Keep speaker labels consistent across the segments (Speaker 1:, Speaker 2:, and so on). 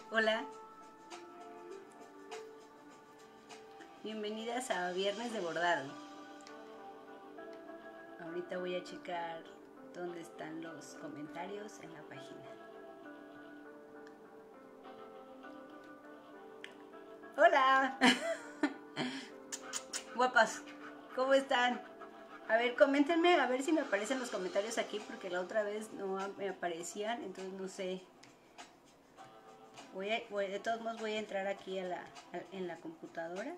Speaker 1: Hola, bienvenidas a Viernes de Bordado. Ahorita voy a checar dónde están los comentarios en la página. Hola, guapas, ¿cómo están? A ver, coméntenme, a ver si me aparecen los comentarios aquí, porque la otra vez no me aparecían, entonces no sé. De todos modos voy a entrar aquí en la computadora.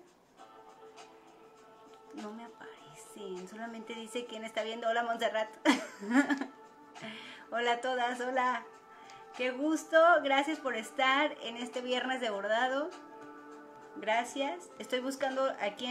Speaker 1: No me aparecen, solamente dice quién está viendo. Hola, Montserrat. Hola a todas, hola. Qué gusto, gracias por estar en este Viernes de Bordado. Gracias. Estoy buscando aquí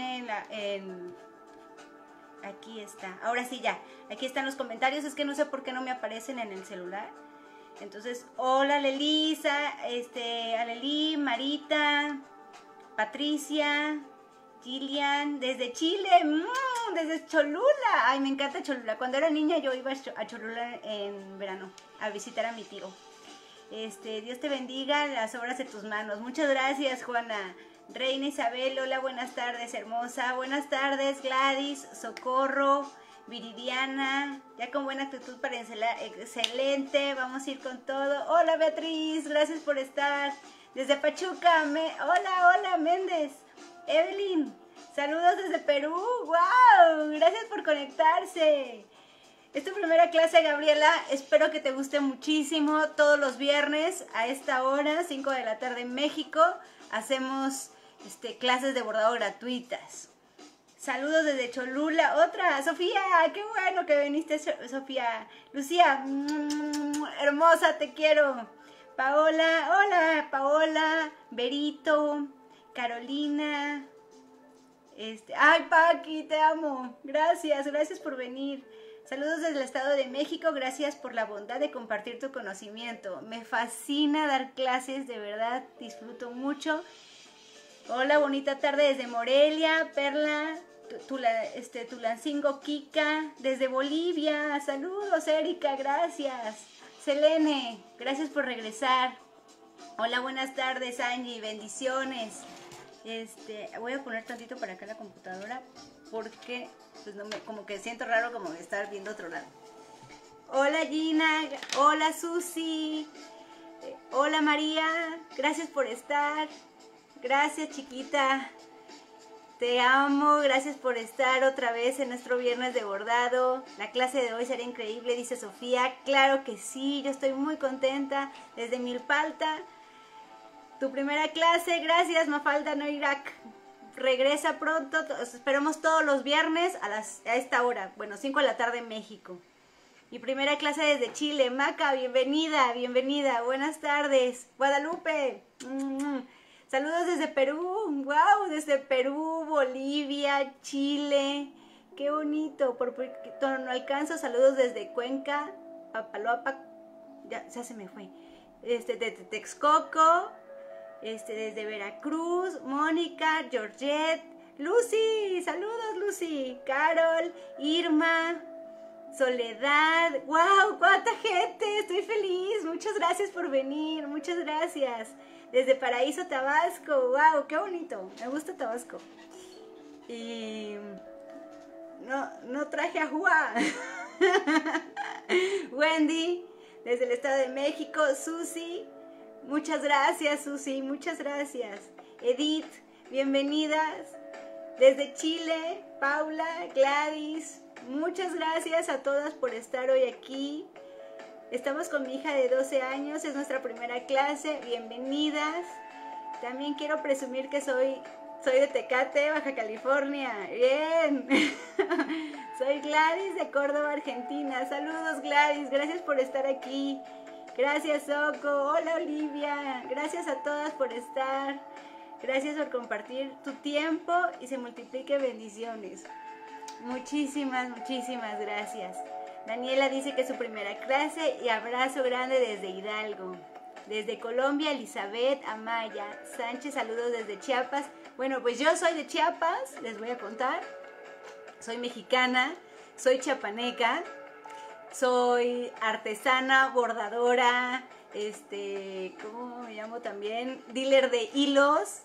Speaker 1: aquí está. Ahora sí ya. Aquí están los comentarios. Es que no sé por qué no me aparecen en el celular. Entonces, hola Lelisa, Aleli, Marita, Patricia, Gillian, desde Chile, desde Cholula. Ay, me encanta Cholula. Cuando era niña yo iba a Cholula en verano a visitar a mi tío. Dios te bendiga las obras de tus manos. Muchas gracias, Juana. Reina Isabel, hola, buenas tardes, hermosa. Buenas tardes, Gladys, Socorro, Viridiana, ya con buena actitud para excelente, vamos a ir con todo. Hola Beatriz, gracias por estar. Desde Pachuca, hola Méndez. Evelyn, saludos desde Perú, wow, gracias por conectarse. Es tu primera clase, Gabriela, espero que te guste muchísimo. Todos los viernes a esta hora, 5 de la tarde en México, hacemos clases de bordado gratuitas. Saludos desde Cholula. Otra, Sofía, qué bueno que viniste, Sofía. Lucía, hermosa, te quiero. Paola, hola, Paola, Berito, Carolina. Ay, Paqui, te amo. Gracias por venir. Saludos desde el Estado de México, gracias por la bondad de compartir tu conocimiento. Me fascina dar clases, de verdad, disfruto mucho. Hola, bonita tarde desde Morelia, Perla, Tulancingo, Kika, desde Bolivia. Saludos, Erika, gracias. Selene, gracias por regresar. Hola, buenas tardes, Angie, bendiciones. Voy a poner tantito para acá la computadora porque pues como que siento raro como estar viendo otro lado. Hola, Gina, hola, Susi, hola, María, gracias por estar. Gracias, chiquita. Te amo, gracias por estar otra vez en nuestro Viernes de Bordado. La clase de hoy será increíble, dice Sofía. Claro que sí, yo estoy muy contenta. Desde Milpalta, tu primera clase. Gracias, Mafalda Noirak. Regresa pronto, esperamos todos los viernes a esta hora. Bueno, 5 de la tarde en México. Mi primera clase desde Chile. Maca, bienvenida, bienvenida. Buenas tardes. Guadalupe. Saludos desde Perú, wow, desde Perú, Bolivia, Chile, qué bonito, por no alcanzo, saludos desde Cuenca, Papaloapac, ya se me fue, de Texcoco, desde Veracruz, Mónica, Georgette, Lucy, saludos Lucy, Carol, Irma, Soledad, wow, cuánta gente, estoy feliz, muchas gracias por venir, muchas gracias. Desde Paraíso, Tabasco, wow, qué bonito, me gusta Tabasco. Y no traje a Juan. Wendy, desde el Estado de México, Susi, muchas gracias Susi, muchas gracias. Edith, bienvenidas. Desde Chile, Paula, Gladys, muchas gracias a todas por estar hoy aquí. Estamos con mi hija de 12 años, es nuestra primera clase, bienvenidas. También quiero presumir que soy de Tecate, Baja California, bien. Soy Gladys de Córdoba, Argentina. Saludos Gladys, gracias por estar aquí. Gracias Soco, hola Olivia, gracias a todas por estar. Gracias por compartir tu tiempo y se multiplique bendiciones. Muchísimas gracias. Daniela dice que es su primera clase y abrazo grande desde Hidalgo. Desde Colombia, Elizabeth Amaya Sánchez, saludos desde Chiapas. Bueno, pues yo soy de Chiapas, les voy a contar. Soy mexicana, soy chiapaneca, soy artesana, bordadora, ¿cómo me llamo también? Dealer de hilos.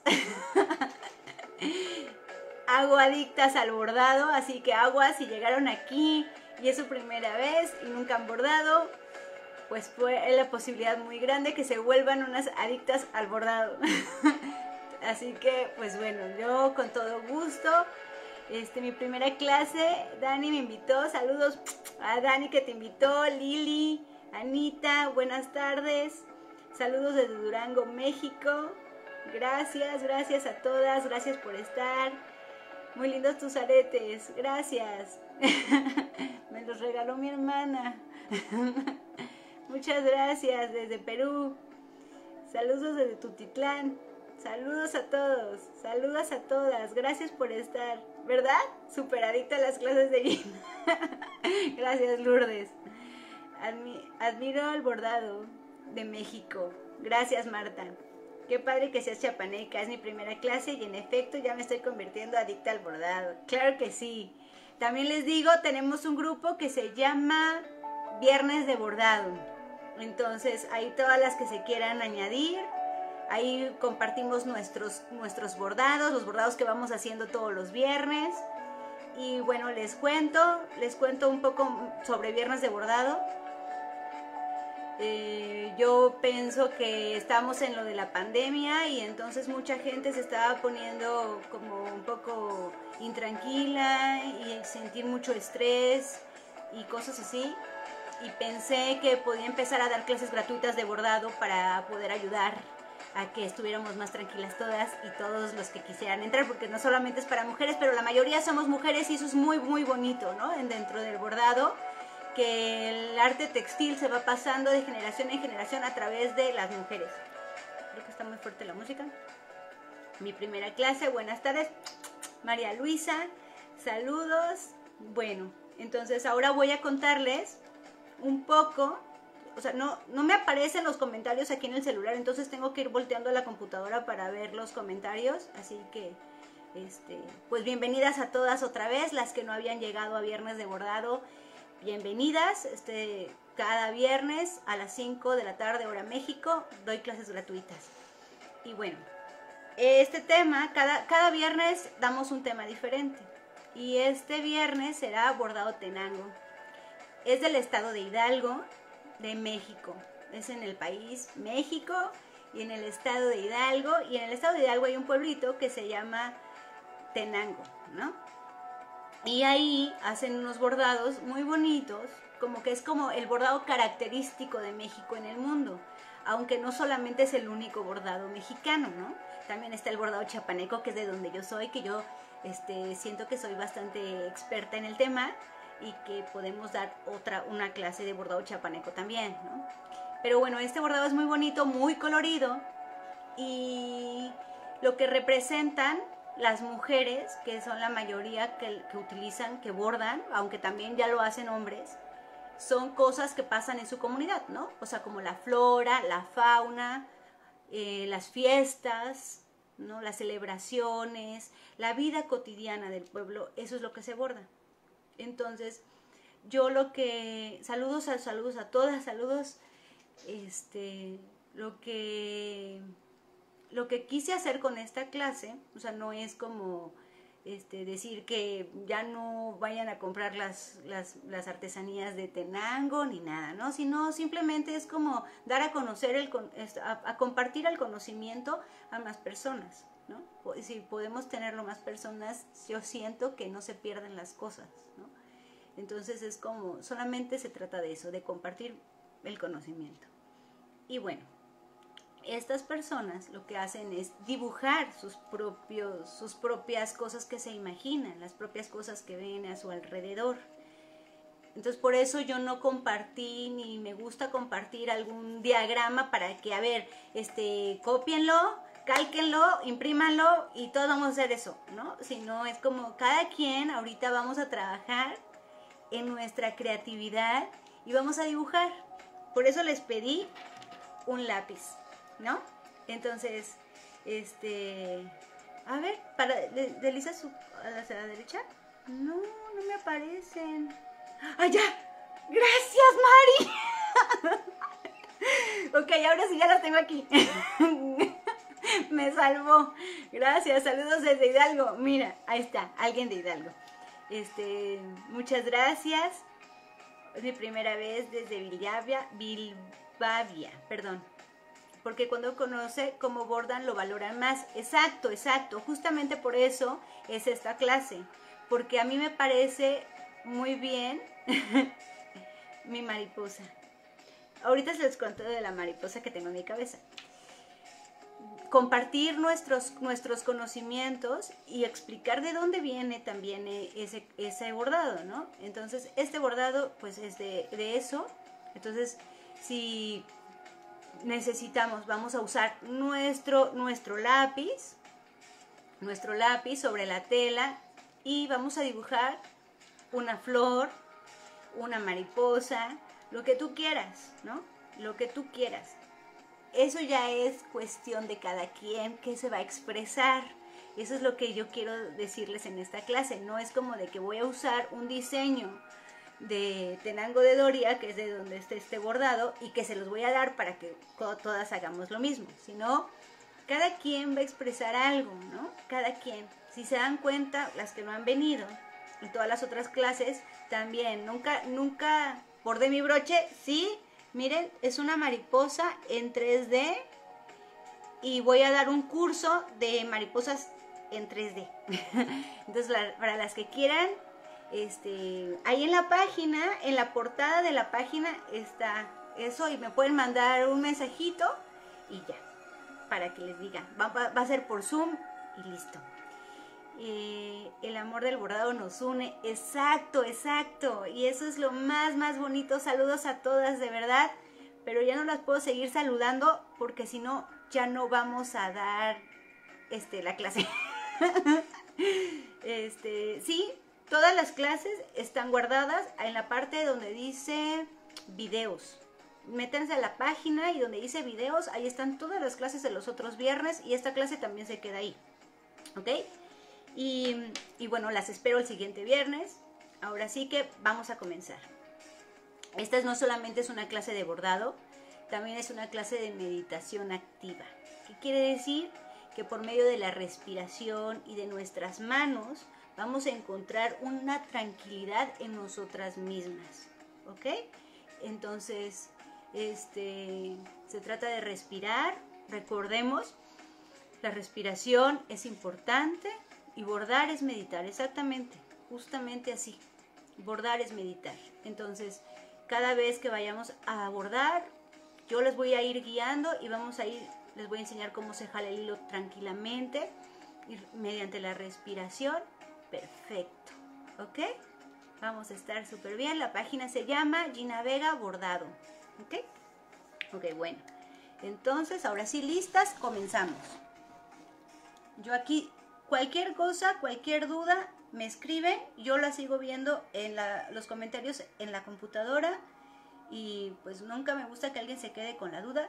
Speaker 1: Hago adictas al bordado, así que aguas, si llegaron aquí y es su primera vez y nunca han bordado, pues fue la posibilidad muy grande que se vuelvan unas adictas al bordado. Así que, pues bueno, yo con todo gusto, mi primera clase, Dani me invitó, saludos a Dani que te invitó, Lili, Anita, buenas tardes, saludos desde Durango, México, gracias a todas, gracias por estar, muy lindos tus aretes, gracias, me los regaló mi hermana, muchas gracias desde Perú, saludos desde Tutitlán. Saludos a todos, saludos a todas, gracias por estar, ¿verdad? Súper adicta a las clases de Gina. Gracias, Lourdes. Admiro el bordado de México. Gracias, Marta. Qué padre que seas chapaneca, es mi primera clase y en efecto ya me estoy convirtiendo adicta al bordado. Claro que sí. También les digo, tenemos un grupo que se llama Viernes de Bordado. Entonces, ahí todas las que se quieran añadir. Ahí compartimos nuestros bordados, los bordados que vamos haciendo todos los viernes. Y bueno, les cuento un poco sobre Viernes de Bordado. Yo pienso que estamos en lo de la pandemia y entonces mucha gente se estaba poniendo como un poco intranquila y sentir mucho estrés y cosas así. Y pensé que podía empezar a dar clases gratuitas de bordado para poder ayudar a que estuviéramos más tranquilas todas y todos los que quisieran entrar, porque no solamente es para mujeres, pero la mayoría somos mujeres y eso es muy, muy bonito, ¿no? Dentro del bordado, que el arte textil se va pasando de generación en generación a través de las mujeres. Creo que está muy fuerte la música. Mi primera clase, buenas tardes. María Luisa, saludos. Bueno, entonces ahora voy a contarles un poco. O sea, no me aparecen los comentarios aquí en el celular, entonces tengo que ir volteando a la computadora para ver los comentarios. Así que, pues bienvenidas a todas otra vez, las que no habían llegado a Viernes de Bordado, bienvenidas. Cada viernes a las 5 de la tarde, hora México, doy clases gratuitas. Y bueno, este tema, cada viernes damos un tema diferente. Y este viernes será bordado tenango. Es del estado de Hidalgo, de México. Es en el país México y en el estado de Hidalgo. Y en el estado de Hidalgo hay un pueblito que se llama Tenango, ¿no? Y ahí hacen unos bordados muy bonitos, como que es como el bordado característico de México en el mundo. Aunque no solamente es el único bordado mexicano, ¿no? También está el bordado chapaneco, que es de donde yo soy, que yo siento que soy bastante experta en el tema y que podemos dar una clase de bordado chapaneco también, ¿no? Pero bueno, este bordado es muy bonito, muy colorido y lo que representan las mujeres, que son la mayoría que utilizan, que bordan, aunque también ya lo hacen hombres, son cosas que pasan en su comunidad, ¿no? O sea, como la flora, la fauna, las fiestas, ¿no? Las celebraciones, la vida cotidiana del pueblo, eso es lo que se borda. Entonces, yo saludos a todas, saludos, lo que quise hacer con esta clase, o sea, no es como decir que ya no vayan a comprar las artesanías de Tenango ni nada, ¿no? Sino simplemente es como dar a conocer, a compartir el conocimiento a más personas, ¿no? Si podemos tenerlo más personas, yo siento que no se pierden las cosas, ¿no? Entonces es como, solamente se trata de eso, de compartir el conocimiento. Y bueno, estas personas lo que hacen es dibujar sus propias cosas que se imaginan, las propias cosas que ven a su alrededor. Entonces por eso yo no compartí, ni me gusta compartir algún diagrama para que, a ver, cópienlo, cálquenlo, imprímanlo y todos vamos a hacer eso, ¿no? Sino es como cada quien ahorita vamos a trabajar en nuestra creatividad y vamos a dibujar. Por eso les pedí un lápiz, ¿no? Entonces, a ver, desliza hacia la derecha. No me aparecen. ¡Ah, ya! ¡Gracias, Mari! Ok, ahora sí ya las tengo aquí. Me salvó. Gracias, saludos desde Hidalgo. Mira, ahí está, alguien de Hidalgo. Muchas gracias. Es mi primera vez desde Bilbavia, perdón. Porque cuando conoce cómo bordan lo valoran más. Exacto, exacto. Justamente por eso es esta clase. Porque a mí me parece muy bien mi mariposa. Ahorita se les cuento de la mariposa que tengo en mi cabeza. Compartir nuestros conocimientos y explicar de dónde viene también ese bordado, ¿no? Entonces, este bordado, pues, es de eso. Entonces, si necesitamos, vamos a usar nuestro lápiz sobre la tela y vamos a dibujar una flor, una mariposa, lo que tú quieras, ¿no? Lo que tú quieras. Eso ya es cuestión de cada quien que se va a expresar. Eso es lo que yo quiero decirles en esta clase. No es como de que voy a usar un diseño de Tenango de Doria, que es de donde está este bordado, y que se los voy a dar para que todas hagamos lo mismo, sino cada quien va a expresar algo, ¿no? Cada quien. Si se dan cuenta, las que no han venido, y todas las otras clases también, nunca bordé mi broche, sí, miren, es una mariposa en 3D, y voy a dar un curso de mariposas en 3D. Entonces, para las que quieran, ahí en la página, en la portada de la página está eso y me pueden mandar un mensajito y ya, para que les diga, va a ser por Zoom y listo. El amor del bordado nos une, exacto, exacto, y eso es lo más bonito. Saludos a todas, de verdad, pero ya no las puedo seguir saludando porque si no, ya no vamos a dar la clase. Sí, todas las clases están guardadas en la parte donde dice videos. Métanse a la página y donde dice videos, ahí están todas las clases de los otros viernes y esta clase también se queda ahí. ¿Ok? Y bueno, las espero el siguiente viernes. Ahora sí que vamos a comenzar. Esta no solamente es una clase de bordado, también es una clase de meditación activa. ¿Qué quiere decir? Que por medio de la respiración y de nuestras manos vamos a encontrar una tranquilidad en nosotras mismas, ¿ok? Entonces, se trata de respirar. Recordemos, la respiración es importante y bordar es meditar, exactamente, justamente así. Bordar es meditar. Entonces, cada vez que vayamos a bordar, yo les voy a ir guiando y les voy a enseñar cómo se jala el hilo tranquilamente y mediante la respiración. Perfecto, ¿ok? Vamos a estar súper bien. La página se llama Gina Vega Bordado, ¿ok? Ok, bueno. Entonces, ahora sí, listas, comenzamos. Yo aquí, cualquier cosa, cualquier duda, me escriben. Yo la sigo viendo en los comentarios en la computadora. Y pues nunca me gusta que alguien se quede con la duda.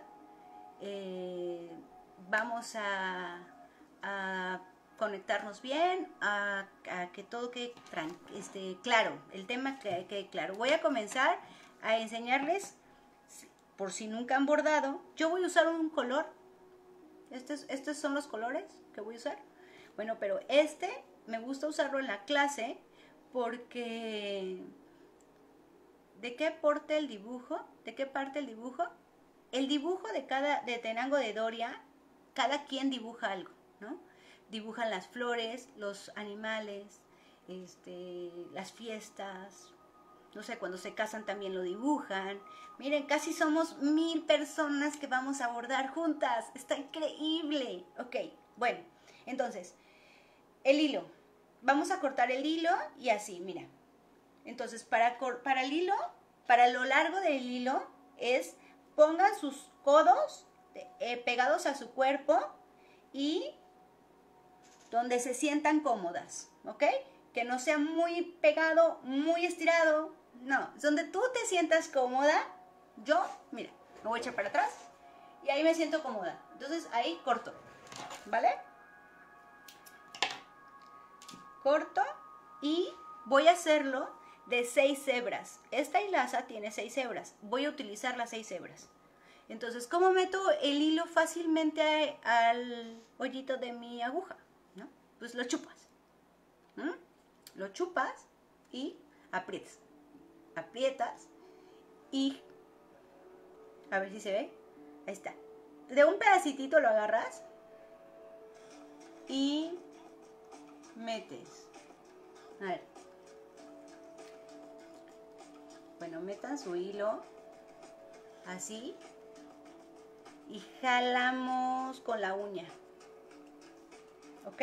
Speaker 1: Vamos a conectarnos bien, a que todo quede claro, el tema quede claro. Voy a comenzar a enseñarles, por si nunca han bordado. Yo voy a usar un color. Estos son los colores que voy a usar. Bueno, pero me gusta usarlo en la clase porque... ¿de qué parte el dibujo? ¿De qué parte el dibujo? El dibujo de Tenango de Doria, cada quien dibuja algo, ¿no? Dibujan las flores, los animales, las fiestas, no sé, cuando se casan también lo dibujan. Miren, casi somos 1000 personas que vamos a bordar juntas. Está increíble. Ok, bueno, entonces, el hilo. Vamos a cortar el hilo y así, mira. Entonces, para el hilo, para lo largo del hilo, pongan sus codos pegados a su cuerpo y donde se sientan cómodas, ¿ok? Que no sea muy pegado, muy estirado, no, donde tú te sientas cómoda. Yo, mira, me voy a echar para atrás y ahí me siento cómoda. Entonces, ahí corto, ¿vale? Corto y voy a hacerlo de 6 hebras. Esta hilaza tiene 6 hebras. Voy a utilizar las 6 hebras. Entonces, ¿cómo meto el hilo fácilmente al hoyito de mi aguja? ¿No? Pues lo chupas. ¿Mm? Lo chupas y aprietas. Aprietas y... A ver si se ve. Ahí está. De un pedacitito lo agarras y metes. A ver. Bueno, metan su hilo así y jalamos con la uña. ¿Ok?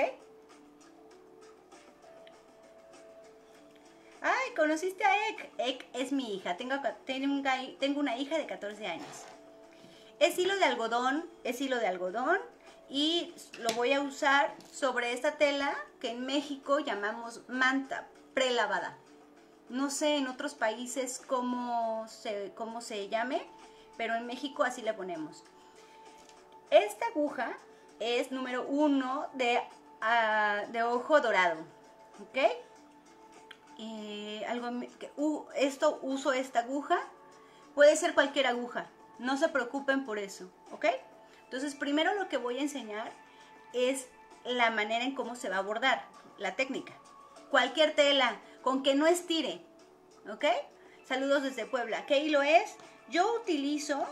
Speaker 1: ¡Ay! ¿Conociste a Ek? Ek es mi hija. Tengo una hija de 14 años. Es hilo de algodón, y lo voy a usar sobre esta tela que en México llamamos manta prelavada. No sé en otros países cómo se llame, pero en México así le ponemos. Esta aguja es número 1 de ojo dorado, ¿ok? Uso esta aguja, puede ser cualquier aguja, no se preocupen por eso, ¿ok? Entonces primero lo que voy a enseñar es la manera en cómo se va a bordar, la técnica. Cualquier tela, con que no estire, ¿ok? Saludos desde Puebla. ¿Qué hilo es? Yo utilizo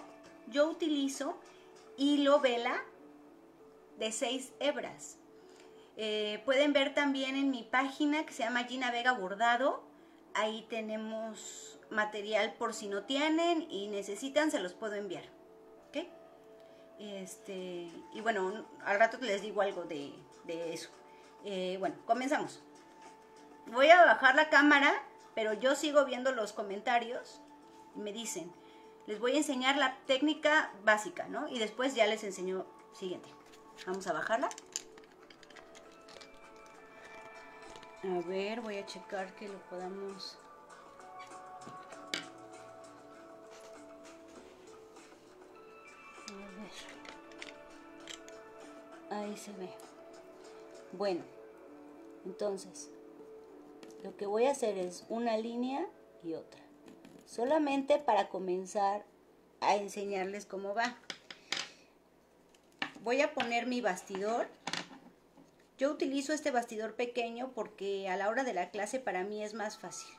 Speaker 1: hilo vela de 6 hebras. Pueden ver también en mi página que se llama Gina Vega Bordado. Ahí tenemos material por si no tienen y necesitan, se los puedo enviar. ¿Ok? Y bueno, al rato les digo algo de eso. Bueno, comenzamos. Voy a bajar la cámara, pero yo sigo viendo los comentarios y me dicen, les voy a enseñar la técnica básica, ¿no? Y después ya les enseño siguiente. Vamos a bajarla. A ver, voy a checar que lo podamos... A ver. Ahí se ve. Bueno, entonces, lo que voy a hacer es una línea y otra. Solamente para comenzar a enseñarles cómo va. Voy a poner mi bastidor. Yo utilizo este bastidor pequeño porque a la hora de la clase para mí es más fácil.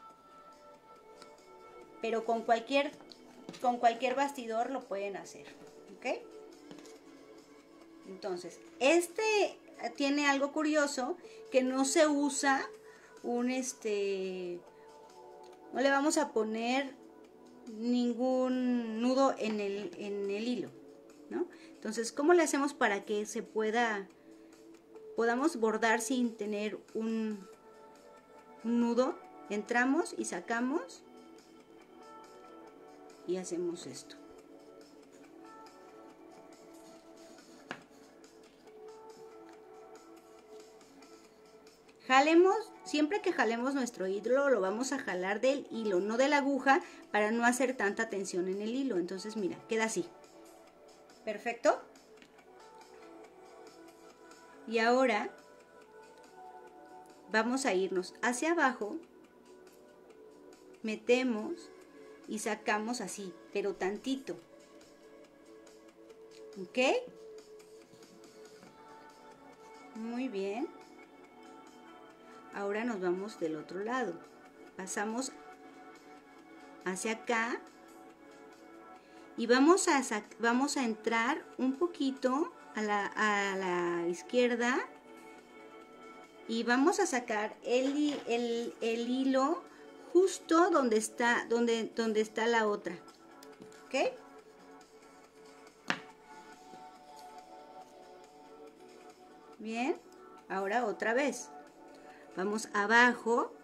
Speaker 1: Pero con cualquier bastidor lo pueden hacer, ¿ok? Entonces, este tiene algo curioso, que no se usa no le vamos a poner ningún nudo en el hilo, ¿no? Entonces, ¿cómo le hacemos para que podamos bordar sin tener un nudo? Entramos y sacamos y hacemos esto. Jalemos, siempre que jalemos nuestro hilo lo vamos a jalar del hilo, no de la aguja, para no hacer tanta tensión en el hilo. Entonces mira, queda así. Perfecto. Y ahora vamos a irnos hacia abajo, metemos y sacamos así, pero tantito. ¿Ok? Muy bien. Ahora nos vamos del otro lado. Pasamos hacia acá y vamos a entrar un poquito a la izquierda y vamos a sacar el hilo justo donde está la otra. ¿Ok? Bien, ahora otra vez. Vamos abajo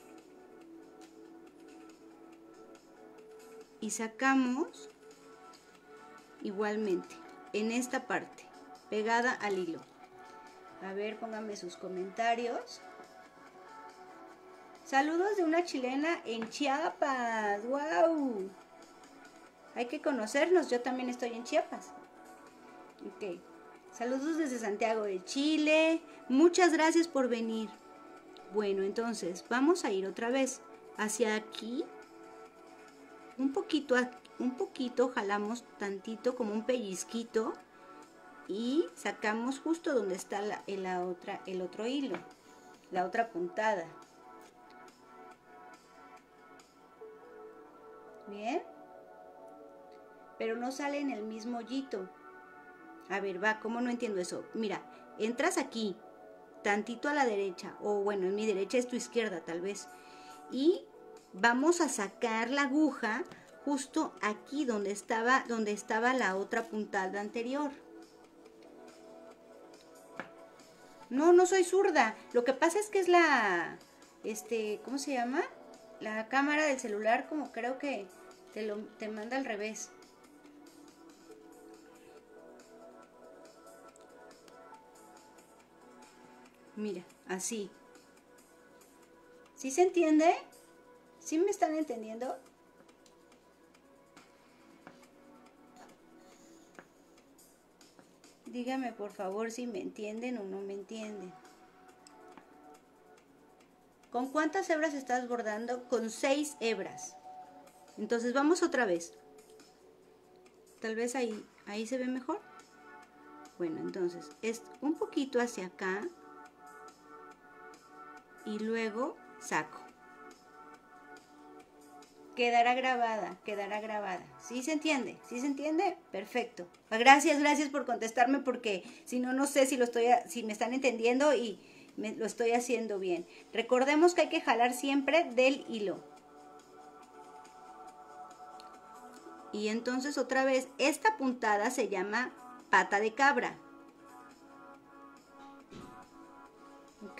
Speaker 1: y sacamos igualmente en esta parte, pegada al hilo. A ver, pónganme sus comentarios. Saludos de una chilena en Chiapas. ¡Wow! Hay que conocernos, yo también estoy en Chiapas. Ok. Saludos desde Santiago de Chile. Muchas gracias por venir. Bueno, entonces vamos a ir otra vez hacia aquí, un poquito un poquito, jalamos tantito como un pellizquito y sacamos justo donde está el otro hilo, la otra puntada. Bien, pero no sale en el mismo hoyito. A ver, va, ¿cómo no entiendo eso? Mira, entras aquí, tantito a la derecha, o bueno, en mi derecha es tu izquierda tal vez, y vamos a sacar la aguja justo aquí donde estaba la otra puntada anterior. No, no soy zurda. Lo que pasa es que es ¿cómo se llama? La cámara del celular, como creo que te manda al revés. Mira, así. ¿Sí se entiende? ¿Sí me están entendiendo? Dígame por favor si me entienden o no me entienden. ¿Con cuántas hebras estás bordando? Con 6 hebras. Entonces vamos otra vez. Tal vez ahí se ve mejor. Bueno, entonces es un poquito hacia acá y luego saco. Quedará grabada, quedará grabada. ¿Sí se entiende? ¿Sí se entiende? Perfecto. Gracias por contestarme, porque si no, no sé si me están entendiendo y lo estoy haciendo bien. Recordemos que hay que jalar siempre del hilo. Y entonces otra vez, esta puntada se llama pata de cabra. ¿Ok?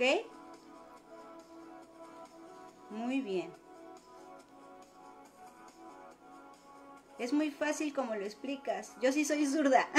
Speaker 1: Muy bien. Es muy fácil como lo explicas. Yo sí soy zurda.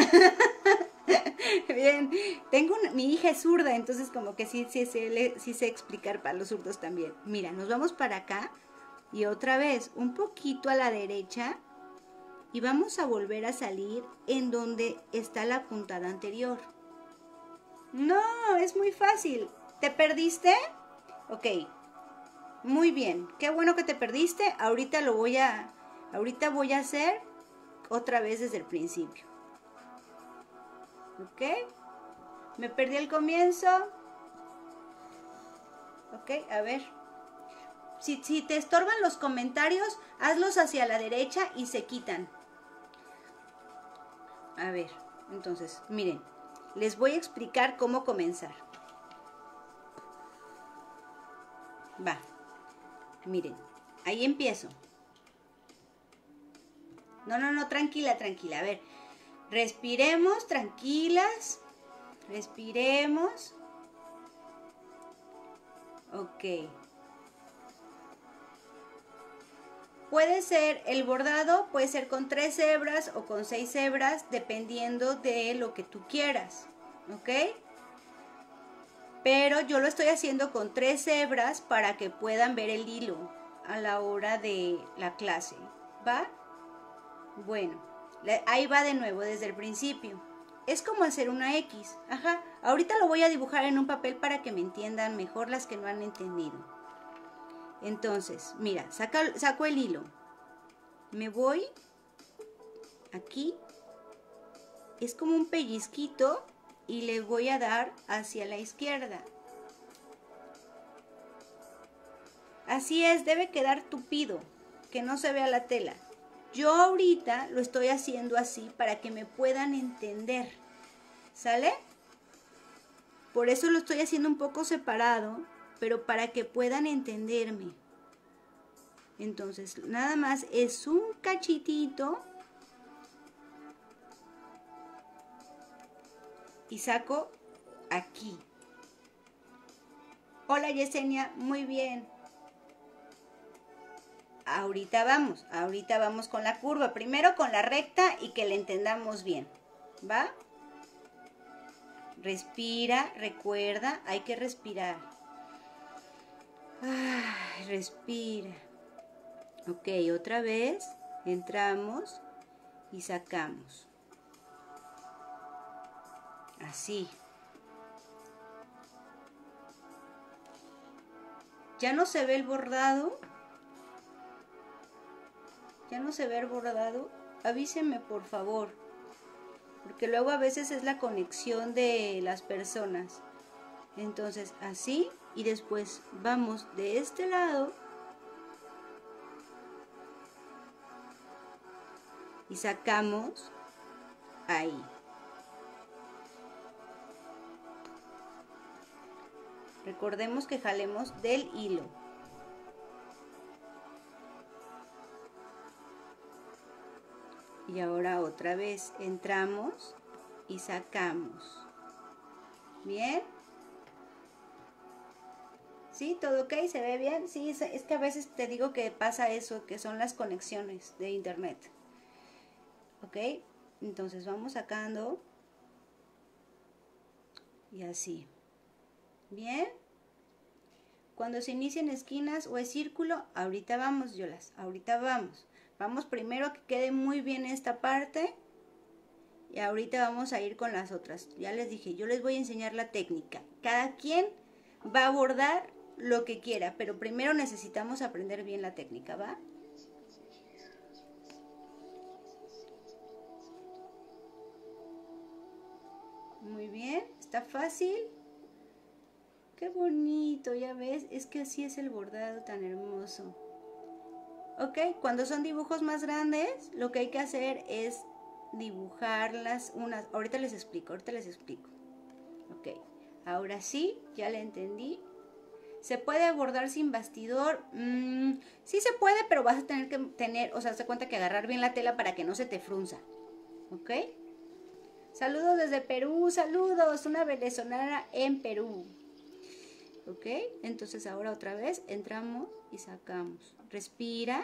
Speaker 1: Bien. Mi hija es zurda, entonces como que sí sé explicar para los zurdos también. Mira, nos vamos para acá y otra vez un poquito a la derecha y vamos a volver a salir en donde está la puntada anterior. No, es muy fácil. ¿Te perdiste? Ok. Muy bien. Qué bueno que te perdiste. Ahorita voy a hacer otra vez desde el principio. ¿Ok? Me perdí el comienzo. ¿Ok? A ver. Si te estorban los comentarios, hazlos hacia la derecha y se quitan. A ver, entonces, miren. Les voy a explicar cómo comenzar. Va. Miren. Ahí empiezo. No, tranquila. A ver, respiremos, tranquilas. Respiremos. Ok. Puede ser el bordado, puede ser con 3 hebras o con 6 hebras, dependiendo de lo que tú quieras. ¿Ok? Pero yo lo estoy haciendo con 3 hebras para que puedan ver el hilo a la hora de la clase. ¿Va? Bueno, ahí va de nuevo desde el principio. Es como hacer una X. Ajá. Ahorita lo voy a dibujar en un papel para que me entiendan mejor las que no han entendido. Entonces, mira, saco el hilo. Me voy aquí. Es como un pellizquito y le voy a dar hacia la izquierda. Así es, debe quedar tupido, que no se vea la tela. Yo ahorita lo estoy haciendo así para que me puedan entender. ¿Sale? Por eso lo estoy haciendo un poco separado, pero para que puedan entenderme. Entonces, nada más es un cachitito y saco aquí. Hola Yesenia, muy bien. Ahorita vamos con la curva. Primero con la recta y que la entendamos bien. ¿Va? Respira, recuerda, hay que respirar. Respira. Ok, otra vez. Entramos y sacamos. Así. ¿Ya no se ve el bordado? ¿Ya no se ve el bordado? Avísenme por favor, porque luego a veces es la conexión de las personas. Entonces así, y después vamos de este lado y sacamos ahí. Recordemos que jalemos del hilo. Y ahora otra vez entramos y sacamos. ¿Bien? ¿Sí? ¿Todo ok? ¿Se ve bien? Sí, es que a veces te digo que pasa eso, que son las conexiones de internet. ¿Ok? Entonces vamos sacando. Y así. ¿Bien? Cuando se inician esquinas o es círculo, ahorita vamos, Yolas, ahorita vamos. Vamos primero a que quede muy bien esta parte y ahorita vamos a ir con las otras. Ya les dije, yo les voy a enseñar la técnica. Cada quien va a bordar lo que quiera, pero primero necesitamos aprender bien la técnica, ¿va? Muy bien, está fácil. Qué bonito, ya ves, es que así es el bordado tan hermoso. Ok, cuando son dibujos más grandes, lo que hay que hacer es dibujarlas unas. Ahorita les explico. Ok, ahora sí, ya le entendí. ¿Se puede bordar sin bastidor? Sí se puede, pero vas a tener que tener, o sea, hazte cuenta que agarrar bien la tela para que no se te frunza. ¿Ok? Saludos desde Perú, saludos, una venezolana en Perú. ¿Ok? Entonces ahora otra vez entramos y sacamos. Respira.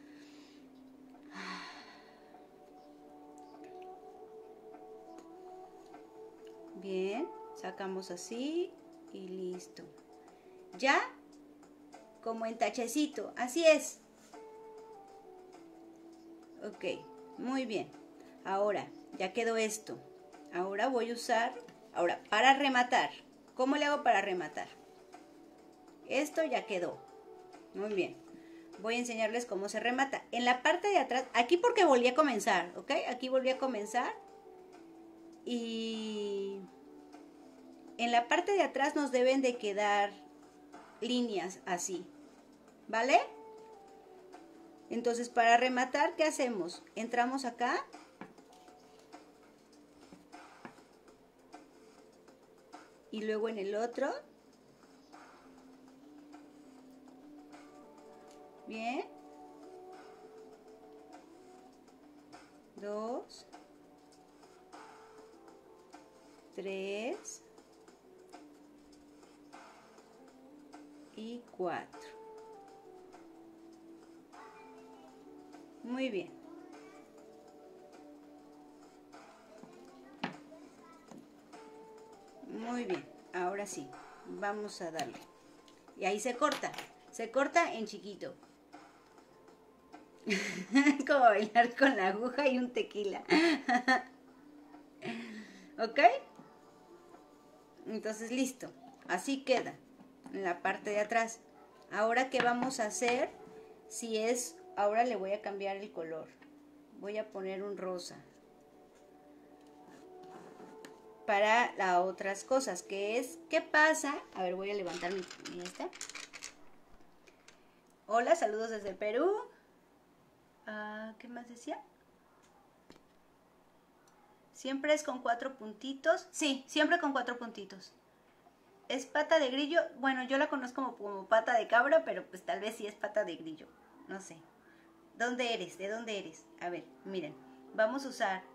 Speaker 1: Bien, sacamos así y listo. Ya, como en tachecito, así es. Ok, muy bien. Ahora, ya quedó esto. Ahora voy a usar, para rematar. ¿Cómo le hago para rematar? Esto ya quedó. Muy bien. Voy a enseñarles cómo se remata. En la parte de atrás, aquí porque volví a comenzar, ¿ok? Aquí volví a comenzar. Y en la parte de atrás nos deben de quedar líneas así, ¿vale? Entonces para rematar, ¿qué hacemos? Entramos acá. Y luego en el otro. Bien. 2, 3 y 4. Muy bien. Muy bien. Ahora sí, vamos a darle. Y ahí se corta. Se corta en chiquito. Como bailar con la aguja y un tequila. ¿Ok? Entonces listo. Así queda en la parte de atrás. Ahora, ¿qué vamos a hacer? Si es, ahora le voy a cambiar el color. Voy a poner un rosa. Para las otras cosas, que es, ¿qué pasa? A ver, voy a levantar mi esta. Hola, saludos desde Perú. ¿Qué más decía? ¿Siempre es con 4 puntitos? Sí, siempre con 4 puntitos. ¿Es pata de grillo? Bueno, yo la conozco como pata de cabra, pero pues tal vez sí es pata de grillo. No sé. ¿Dónde eres? ¿De dónde eres? A ver, miren. Vamos a usar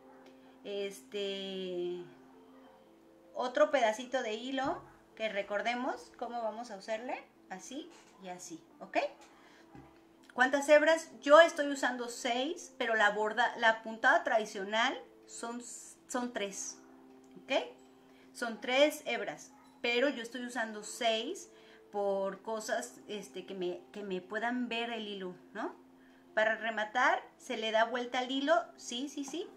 Speaker 1: otro pedacito de hilo, que recordemos cómo vamos a usarle. Así y así, ¿ok? ¿Cuántas hebras? Yo estoy usando 6, pero la puntada tradicional son 3, ¿ok? Son 3 hebras, pero yo estoy usando 6 por cosas que me puedan ver el hilo, ¿no? Para rematar, se le da vuelta al hilo, sí.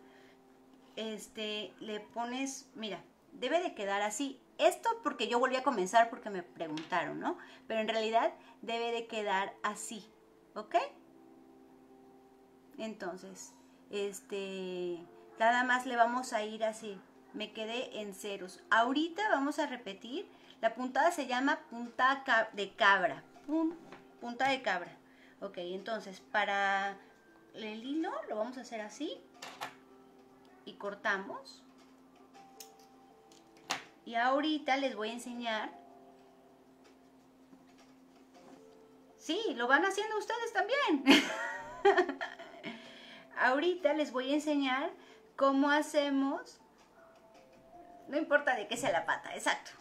Speaker 1: Le pones, mira, debe de quedar así. Esto porque yo volví a comenzar porque me preguntaron, ¿no? Pero en realidad debe de quedar así, ¿ok? Entonces, nada más le vamos a ir así. Me quedé en ceros. Ahorita vamos a repetir. La puntada se llama punta de cabra. Punta de cabra. Ok, entonces para el hilo lo vamos a hacer así. Y cortamos. Y ahorita les voy a enseñar. Sí, lo van haciendo ustedes también. Ahorita les voy a enseñar cómo hacemos. No importa de qué sea la pata, exacto.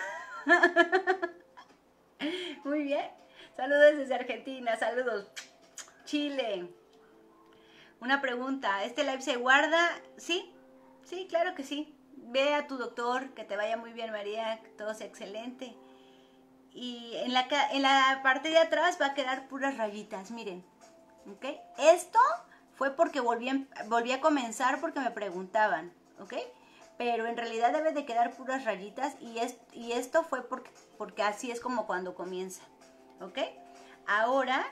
Speaker 1: Muy bien. Saludos desde Argentina, saludos. Chile. Una pregunta, ¿este live se guarda? ¿Sí? Sí, claro que sí. Ve a tu doctor, que te vaya muy bien, María, que todo sea excelente. Y en la parte de atrás va a quedar puras rayitas, miren. ¿Ok? Esto fue porque volví a comenzar porque me preguntaban, ¿ok? Pero en realidad debe de quedar puras rayitas y esto fue porque así es como cuando comienza, ¿ok? Ahora,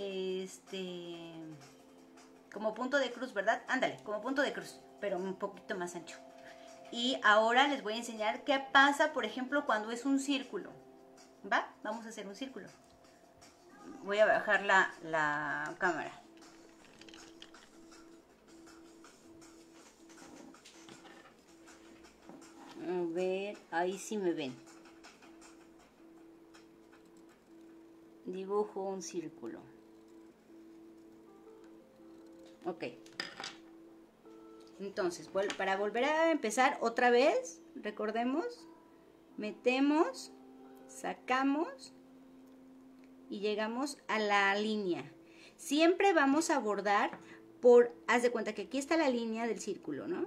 Speaker 1: como punto de cruz, ¿verdad? Ándale, como punto de cruz, pero un poquito más ancho. Y ahora les voy a enseñar qué pasa, por ejemplo, cuando es un círculo, ¿va? Vamos a hacer un círculo. Voy a bajar la cámara. A ver, ahí sí me ven. Dibujo un círculo. Ok. Entonces, para volver a empezar otra vez, recordemos, metemos, sacamos y llegamos a la línea. Siempre vamos a bordar haz de cuenta que aquí está la línea del círculo, ¿no?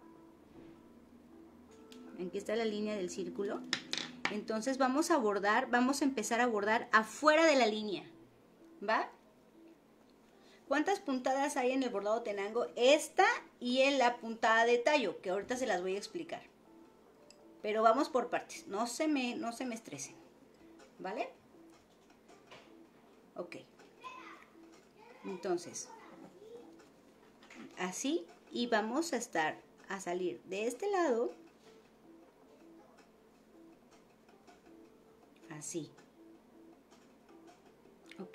Speaker 1: Aquí está la línea del círculo. Entonces vamos a empezar a bordar afuera de la línea, ¿va? ¿Cuántas puntadas hay en el bordado tenango? Esta y en la puntada de tallo, que ahorita se las voy a explicar. Pero vamos por partes, no se me estresen, ¿vale? Ok. Entonces, así, y vamos a salir de este lado. Así. ¿Ok?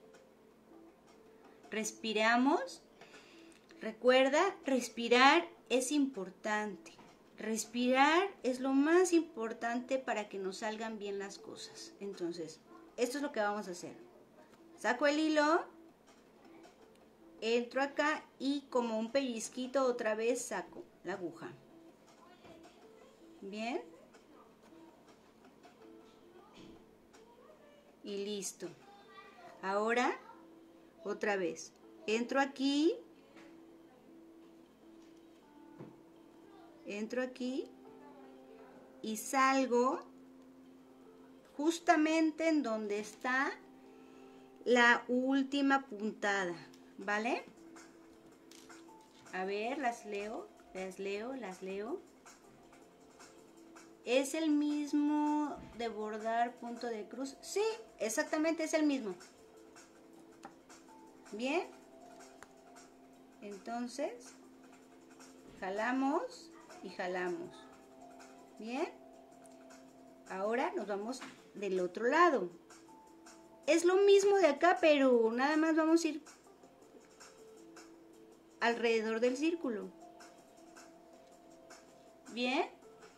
Speaker 1: Respiramos. Recuerda, respirar es importante. Respirar es lo más importante para que nos salgan bien las cosas. Entonces, esto es lo que vamos a hacer. Saco el hilo, entro acá y como un pellizquito otra vez saco la aguja. Bien. Y listo. Ahora, otra vez, entro aquí y salgo justamente en donde está la última puntada, ¿vale? A ver, las leo. ¿Es el mismo de bordar punto de cruz? Sí, exactamente es el mismo. Bien. Entonces, jalamos y jalamos. Bien. Ahora nos vamos del otro lado. Es lo mismo de acá, pero nada más vamos a ir alrededor del círculo. Bien.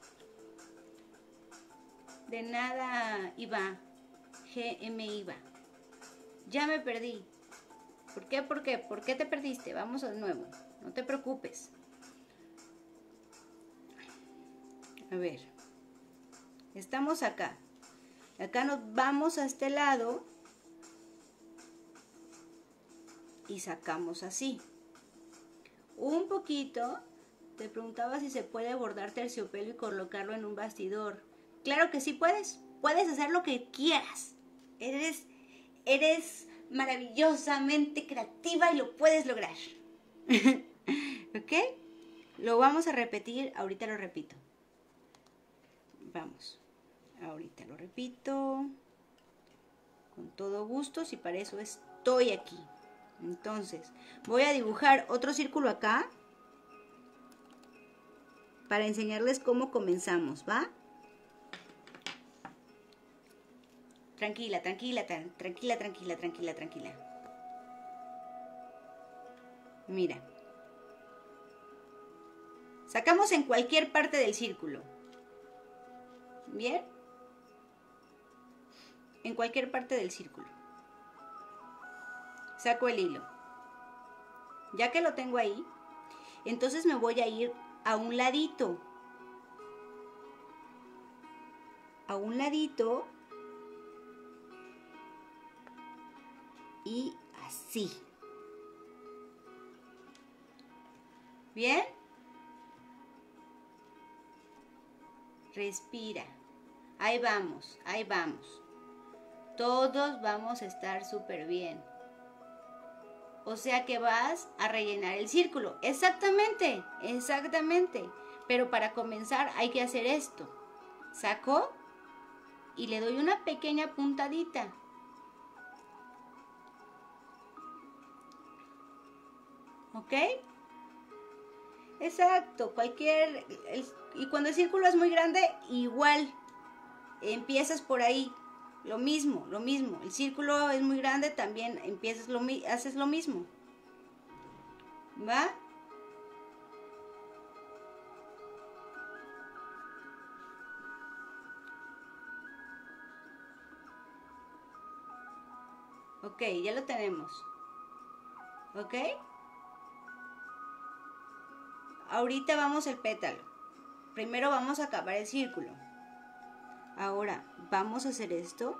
Speaker 1: De nada, Iva. GM Iva. Ya me perdí. ¿Por qué? ¿Por qué te perdiste? Vamos de nuevo. No te preocupes. A ver. Estamos acá. Acá nos vamos a este lado. Y sacamos así. Un poquito. Te preguntaba si se puede bordar terciopelo y colocarlo en un bastidor. Claro que sí puedes. Puedes hacer lo que quieras. Eres maravillosamente creativa y lo puedes lograr. ¿Ok? Lo vamos a repetir. Ahorita lo repito. Vamos. Ahorita lo repito. Con todo gusto, si para eso estoy aquí. Entonces, voy a dibujar otro círculo acá para enseñarles cómo comenzamos, ¿va? Tranquila, tranquila, tranquila, tranquila, tranquila, tranquila. Mira. Sacamos en cualquier parte del círculo. ¿Bien? En cualquier parte del círculo. Saco el hilo. Ya que lo tengo ahí, entonces me voy a ir a un ladito. A un ladito. Y así. ¿Bien? Respira. Ahí vamos, ahí vamos. Todos vamos a estar súper bien. O sea que vas a rellenar el círculo. Exactamente, exactamente. Pero para comenzar hay que hacer esto. Saco y le doy una pequeña puntadita. ¿Ok? Exacto, y cuando el círculo es muy grande, igual, empiezas por ahí, lo mismo, el círculo es muy grande, también haces lo mismo, ¿va? Ok, ya lo tenemos, ¿ok? Ahorita vamos el pétalo. Primero vamos a acabar el círculo. Ahora vamos a hacer esto.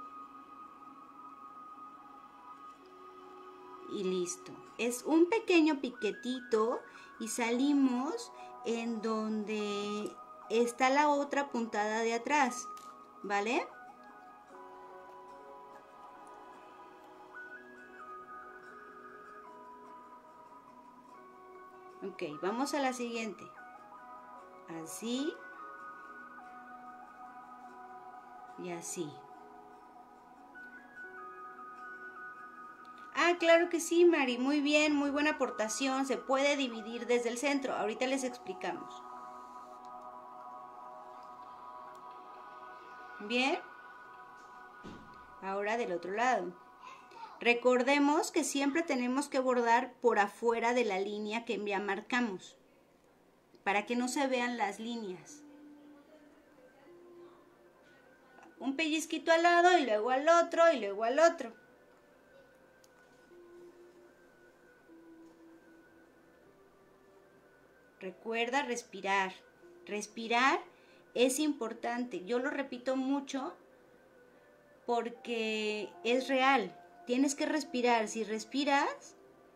Speaker 1: Y listo. Es un pequeño piquetito y salimos en donde está la otra puntada de atrás. ¿Vale? Ok, vamos a la siguiente. Así. Y así. Ah, claro que sí, Mari. Muy bien, muy buena aportación. Se puede dividir desde el centro. Ahorita les explicamos. Bien. Ahora del otro lado. Recordemos que siempre tenemos que bordar por afuera de la línea que ya marcamos, para que no se vean las líneas. Un pellizquito al lado y luego al otro y luego al otro. Recuerda respirar. Respirar es importante. Yo lo repito mucho porque es real. Tienes que respirar. Si respiras,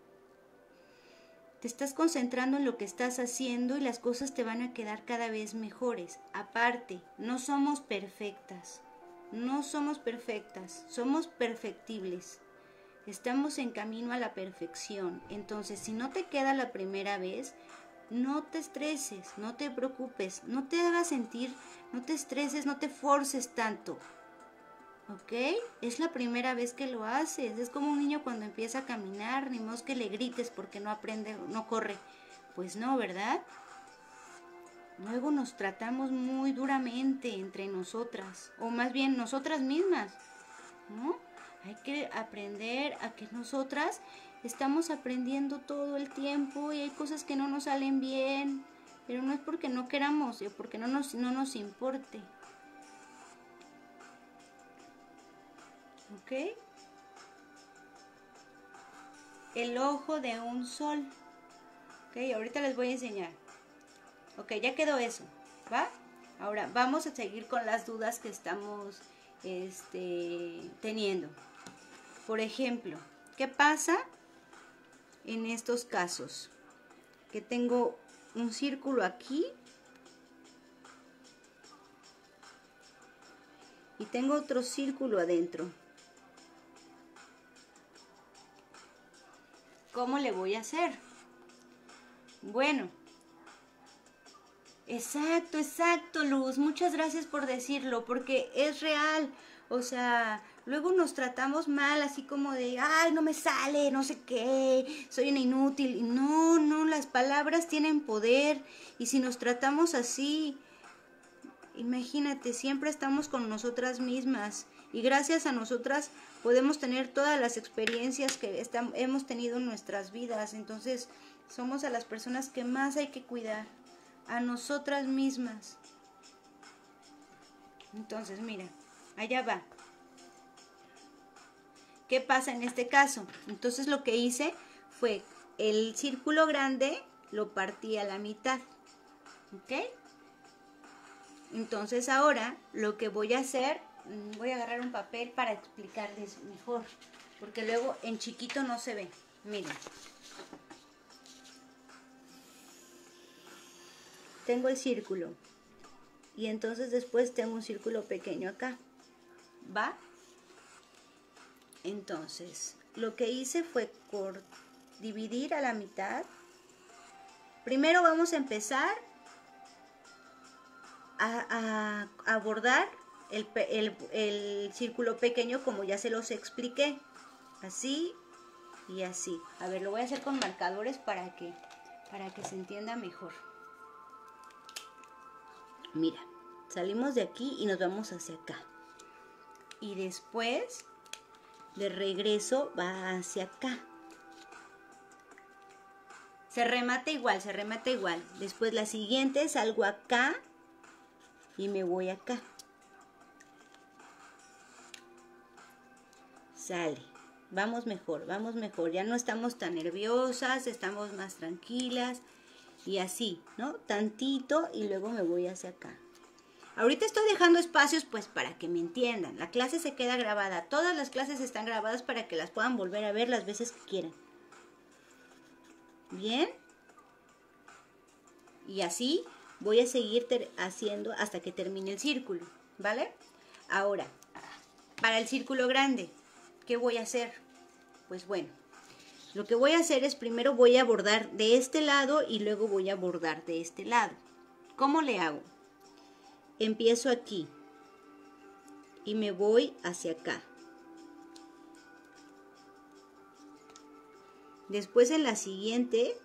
Speaker 1: te estás concentrando en lo que estás haciendo y las cosas te van a quedar cada vez mejores. Aparte, no somos perfectas. No somos perfectas. Somos perfectibles. Estamos en camino a la perfección. Entonces, si no te queda la primera vez, no te estreses, no te preocupes, no te hagas sentir, no te estreses, no te forces tanto. ¿Ok? Es la primera vez que lo haces. Es como un niño cuando empieza a caminar, ni modo que le grites porque no aprende, no corre. Pues no, ¿verdad? Luego nos tratamos muy duramente entre nosotras, o más bien nosotras mismas, ¿no? Hay que aprender a que nosotras estamos aprendiendo todo el tiempo y hay cosas que no nos salen bien, pero no es porque no queramos o porque no nos importe. ¿Ok? El ojo de un sol. ¿Ok? Ahorita les voy a enseñar. Ok, ya quedó eso, ¿va? Ahora vamos a seguir con las dudas que estamos teniendo. Por ejemplo, ¿qué pasa en estos casos? Que tengo un círculo aquí y tengo otro círculo adentro. ¿Cómo le voy a hacer? Bueno, Exacto, exacto, Luz. Muchas gracias por decirlo, porque es real. O sea, luego nos tratamos mal, así como de, ay, no me sale, no sé qué, soy una inútil. Y no, no, las palabras tienen poder. Y si nos tratamos así, imagínate, siempre estamos con nosotras mismas. Y gracias a nosotras podemos tener todas las experiencias que hemos tenido en nuestras vidas. Entonces, somos a las personas que más hay que cuidar, a nosotras mismas. Entonces, mira, allá va. ¿Qué pasa en este caso? Entonces lo que hice fue el círculo grande lo partí a la mitad. ¿Ok? Entonces ahora lo que voy a hacer, voy a agarrar un papel para explicarles mejor, porque luego en chiquito no se ve. Miren. Tengo el círculo y entonces después tengo un círculo pequeño acá. ¿Va? Entonces, lo que hice fue dividir a la mitad. Primero vamos a empezar a bordar el círculo pequeño como ya se los expliqué. Así y así. A ver, lo voy a hacer con marcadores para que se entienda mejor. Mira, salimos de aquí y nos vamos hacia acá. Y después, de regreso, va hacia acá. Se remata igual, se remata igual. Después la siguiente, salgo acá y me voy acá. Sale. Vamos mejor, vamos mejor. Ya no estamos tan nerviosas, estamos más tranquilas. Y así, ¿no? Tantito y luego me voy hacia acá. Ahorita estoy dejando espacios pues para que me entiendan. La clase se queda grabada. Todas las clases están grabadas para que las puedan volver a ver las veces que quieran. ¿Bien? Y así voy a seguir haciendo hasta que termine el círculo, ¿vale? Ahora, para el círculo grande, ¿qué voy a hacer? Pues bueno, lo que voy a hacer es primero voy a bordar de este lado y luego voy a bordar de este lado. ¿Cómo le hago? Empiezo aquí y me voy hacia acá. Después en la siguiente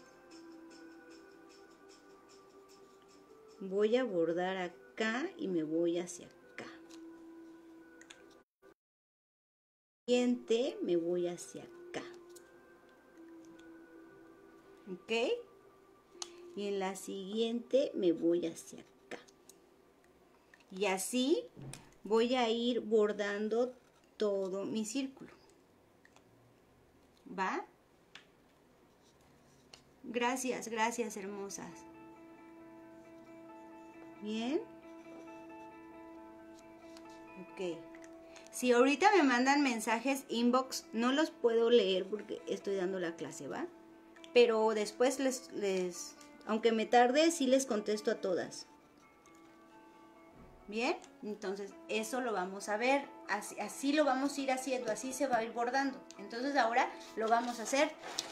Speaker 1: voy a bordar acá y me voy hacia acá. Siguiente me voy hacia acá. ¿Ok? Y en la siguiente me voy hacia acá. Y así voy a ir bordando todo mi círculo. ¿Va? Gracias, gracias, hermosas. ¿Bien? Ok. Si ahorita me mandan mensajes inbox, no los puedo leer porque estoy dando la clase, ¿va? Pero después aunque me tarde, sí les contesto a todas. Bien, entonces eso lo vamos a ver, así lo vamos a ir haciendo, así se va a ir bordando. Entonces ahora lo vamos a hacer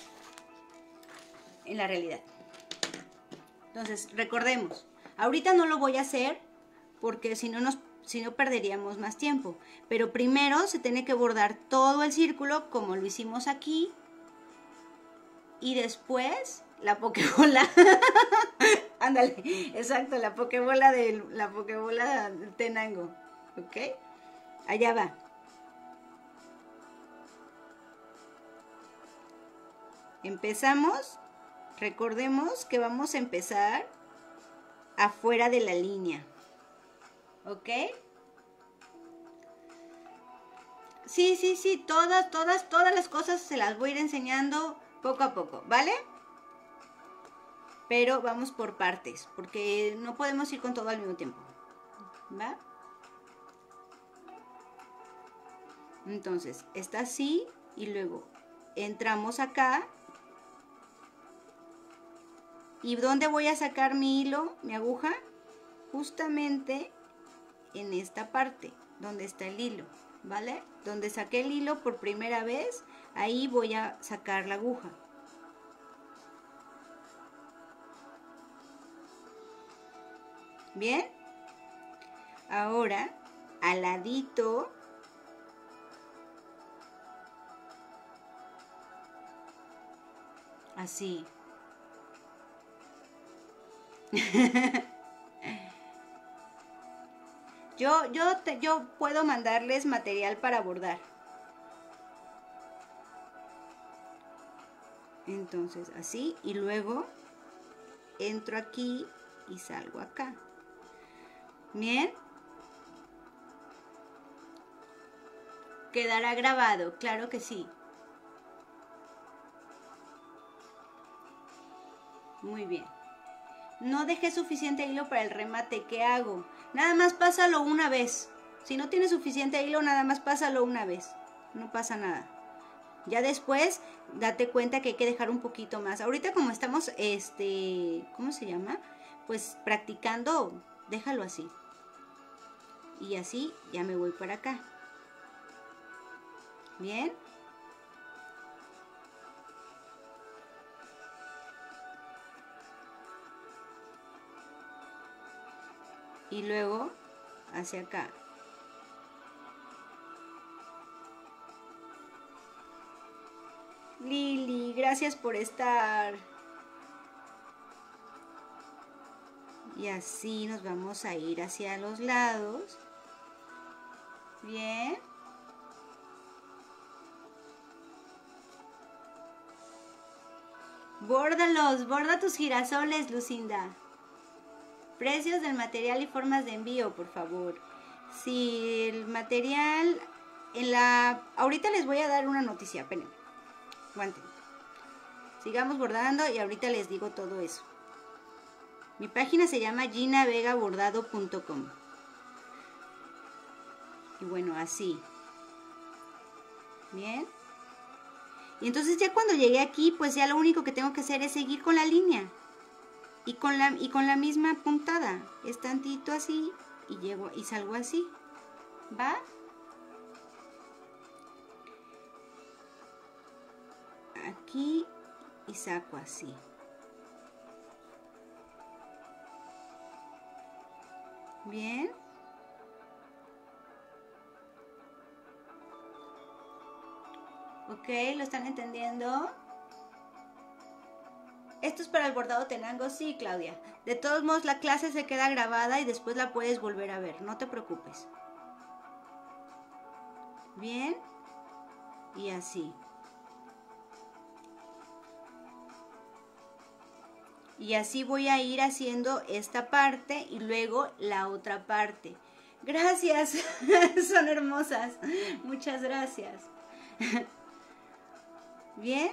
Speaker 1: en la realidad. Entonces recordemos, ahorita no lo voy a hacer porque si no perderíamos más tiempo. Pero primero se tiene que bordar todo el círculo como lo hicimos aquí. Y después la pokebola. Ándale, exacto, la pokebola del Tenango. ¿Ok? Allá va. Empezamos. Recordemos que vamos a empezar afuera de la línea. ¿Ok? Sí, todas las cosas se las voy a ir enseñando poco a poco, ¿vale? Pero vamos por partes, porque no podemos ir con todo al mismo tiempo, ¿va? Entonces, está así y luego entramos acá. ¿Y dónde voy a sacar mi hilo, mi aguja? Justamente en esta parte, donde está el hilo, ¿vale? Donde saqué el hilo por primera vez, ahí voy a sacar la aguja. ¿Bien? Ahora, al ladito, así. Yo puedo mandarles material para bordar. Entonces, así, y luego entro aquí y salgo acá. ¿Bien? Quedará grabado, claro que sí. Muy bien. No dejé suficiente hilo para el remate, ¿qué hago? Nada más pásalo una vez. Si no tienes suficiente hilo, nada más pásalo una vez. No pasa nada. Ya después, date cuenta que hay que dejar un poquito más. Ahorita como estamos, ¿cómo se llama? Pues practicando, déjalo así. Y así ya me voy para acá. ¿Bien? Y luego hacia acá. Lili, gracias por estar. Y así nos vamos a ir hacia los lados. Bien. Bórdalos, borda tus girasoles, Lucinda. Precios del material y formas de envío, por favor. Si el material ahorita les voy a dar una noticia, espérenme. Aguanten. Sigamos bordando y ahorita les digo todo eso. Mi página se llama ginavegabordado.com. Y bueno, así. Bien. Y entonces ya cuando llegué aquí, pues ya lo único que tengo que hacer es seguir con la línea. Y con la misma puntada. Es tantito así y llego y salgo así. ¿Va? Aquí y saco así. Bien. Ok, ¿lo están entendiendo? ¿Esto es para el bordado tenango? Sí, Claudia. De todos modos, la clase se queda grabada y después la puedes volver a ver. No te preocupes. Bien. Y así. Y así voy a ir haciendo esta parte y luego la otra parte. Gracias, son hermosas. Muchas gracias. Bien.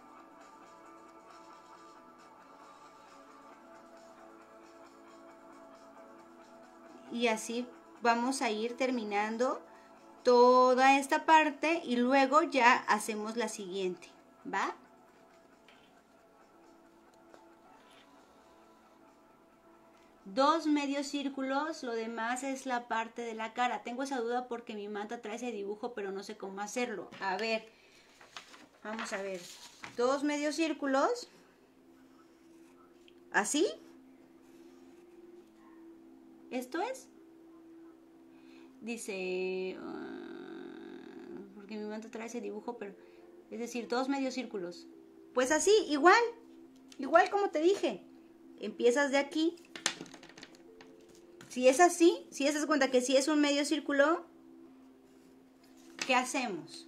Speaker 1: Y así vamos a ir terminando toda esta parte y luego ya hacemos la siguiente. ¿Va? Dos medios círculos, lo demás es la parte de la cara. Tengo esa duda porque mi manta trae ese dibujo, pero no sé cómo hacerlo. A ver, vamos a ver. Dos medios círculos. ¿Así? ¿Esto es? Dice, porque mi manta trae ese dibujo, pero es decir, dos medios círculos. Pues así, igual como te dije. Empiezas de aquí. Si es así, si das cuenta que si es un medio círculo, ¿qué hacemos?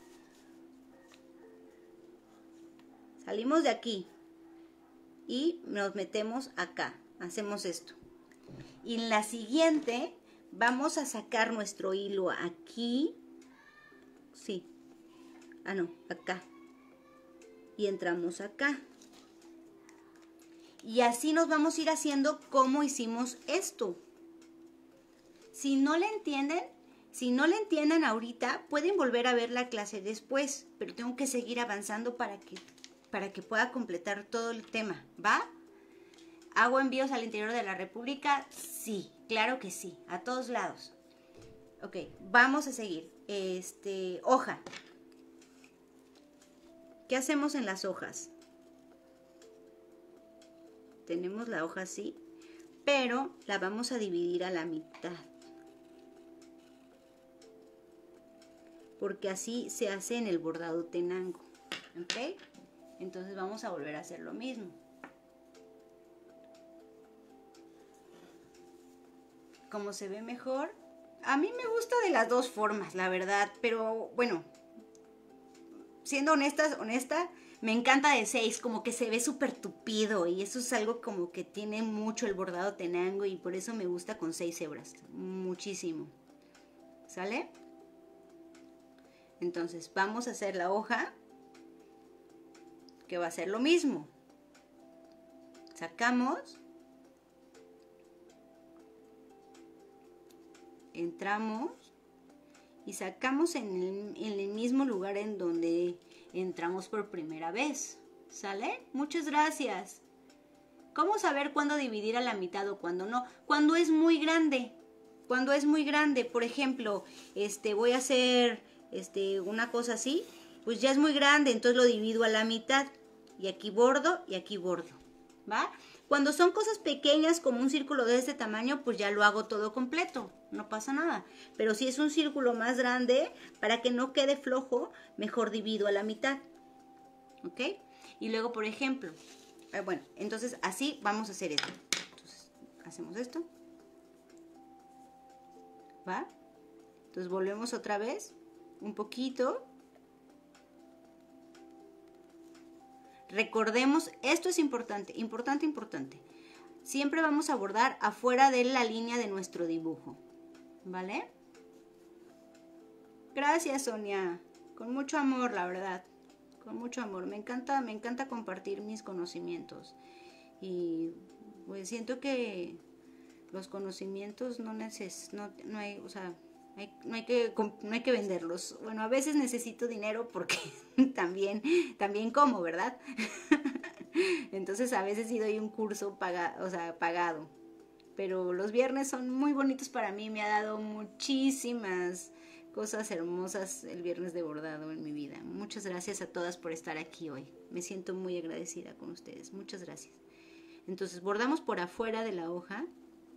Speaker 1: Salimos de aquí y nos metemos acá. Hacemos esto. Y en la siguiente vamos a sacar nuestro hilo aquí. Sí. Ah, no, acá. Y entramos acá. Y así nos vamos a ir haciendo como hicimos esto. Si no le entienden ahorita, pueden volver a ver la clase después, pero tengo que seguir avanzando para que pueda completar todo el tema, ¿va? ¿Hago envíos al interior de la República? Sí, claro que sí, a todos lados. Ok, vamos a seguir. Hoja. ¿Qué hacemos en las hojas? Tenemos la hoja así. pero la vamos a dividir a la mitad. Porque así se hace en el bordado tenango, ¿ok? Entonces vamos a volver a hacer lo mismo. Como se ve mejor. A mí me gusta de las dos formas, la verdad, pero bueno, siendo honesta, me encanta de 6, como que se ve súper tupido y eso es algo como que tiene mucho el bordado tenango y por eso me gusta con 6 hebras, muchísimo. ¿Sale? Entonces vamos a hacer la hoja, que va a ser lo mismo. Sacamos, entramos y sacamos en el mismo lugar en donde entramos por primera vez. ¿Sale? Muchas gracias. ¿Cómo saber cuándo dividir a la mitad o cuándo no? Cuando es muy grande. Cuando es muy grande, por ejemplo, voy a hacer una cosa así, pues ya es muy grande, entonces lo divido a la mitad. Y aquí bordo y aquí bordo. ¿Va? Cuando son cosas pequeñas como un círculo de este tamaño, pues ya lo hago todo completo, no pasa nada. Pero si es un círculo más grande, para que no quede flojo, mejor divido a la mitad. ¿Ok? Y luego, por ejemplo, bueno, entonces así vamos a hacer esto. Entonces, hacemos esto. ¿Va? Entonces volvemos otra vez, un poquito. Recordemos, esto es importante, importante. Siempre vamos a bordar afuera de la línea de nuestro dibujo, ¿vale? Gracias, Sonia. Con mucho amor, la verdad. Con mucho amor. Me encanta compartir mis conocimientos. Y pues siento que los conocimientos no hay, o sea, no hay que venderlos. Bueno, a veces necesito dinero porque también como, ¿verdad? Entonces a veces sí doy un curso pagado. Pero los viernes son muy bonitos para mí. Me ha dado muchísimas cosas hermosas el viernes de bordado en mi vida. Muchas gracias a todas por estar aquí hoy. Me siento muy agradecida con ustedes. Muchas gracias. Entonces bordamos por afuera de la hoja.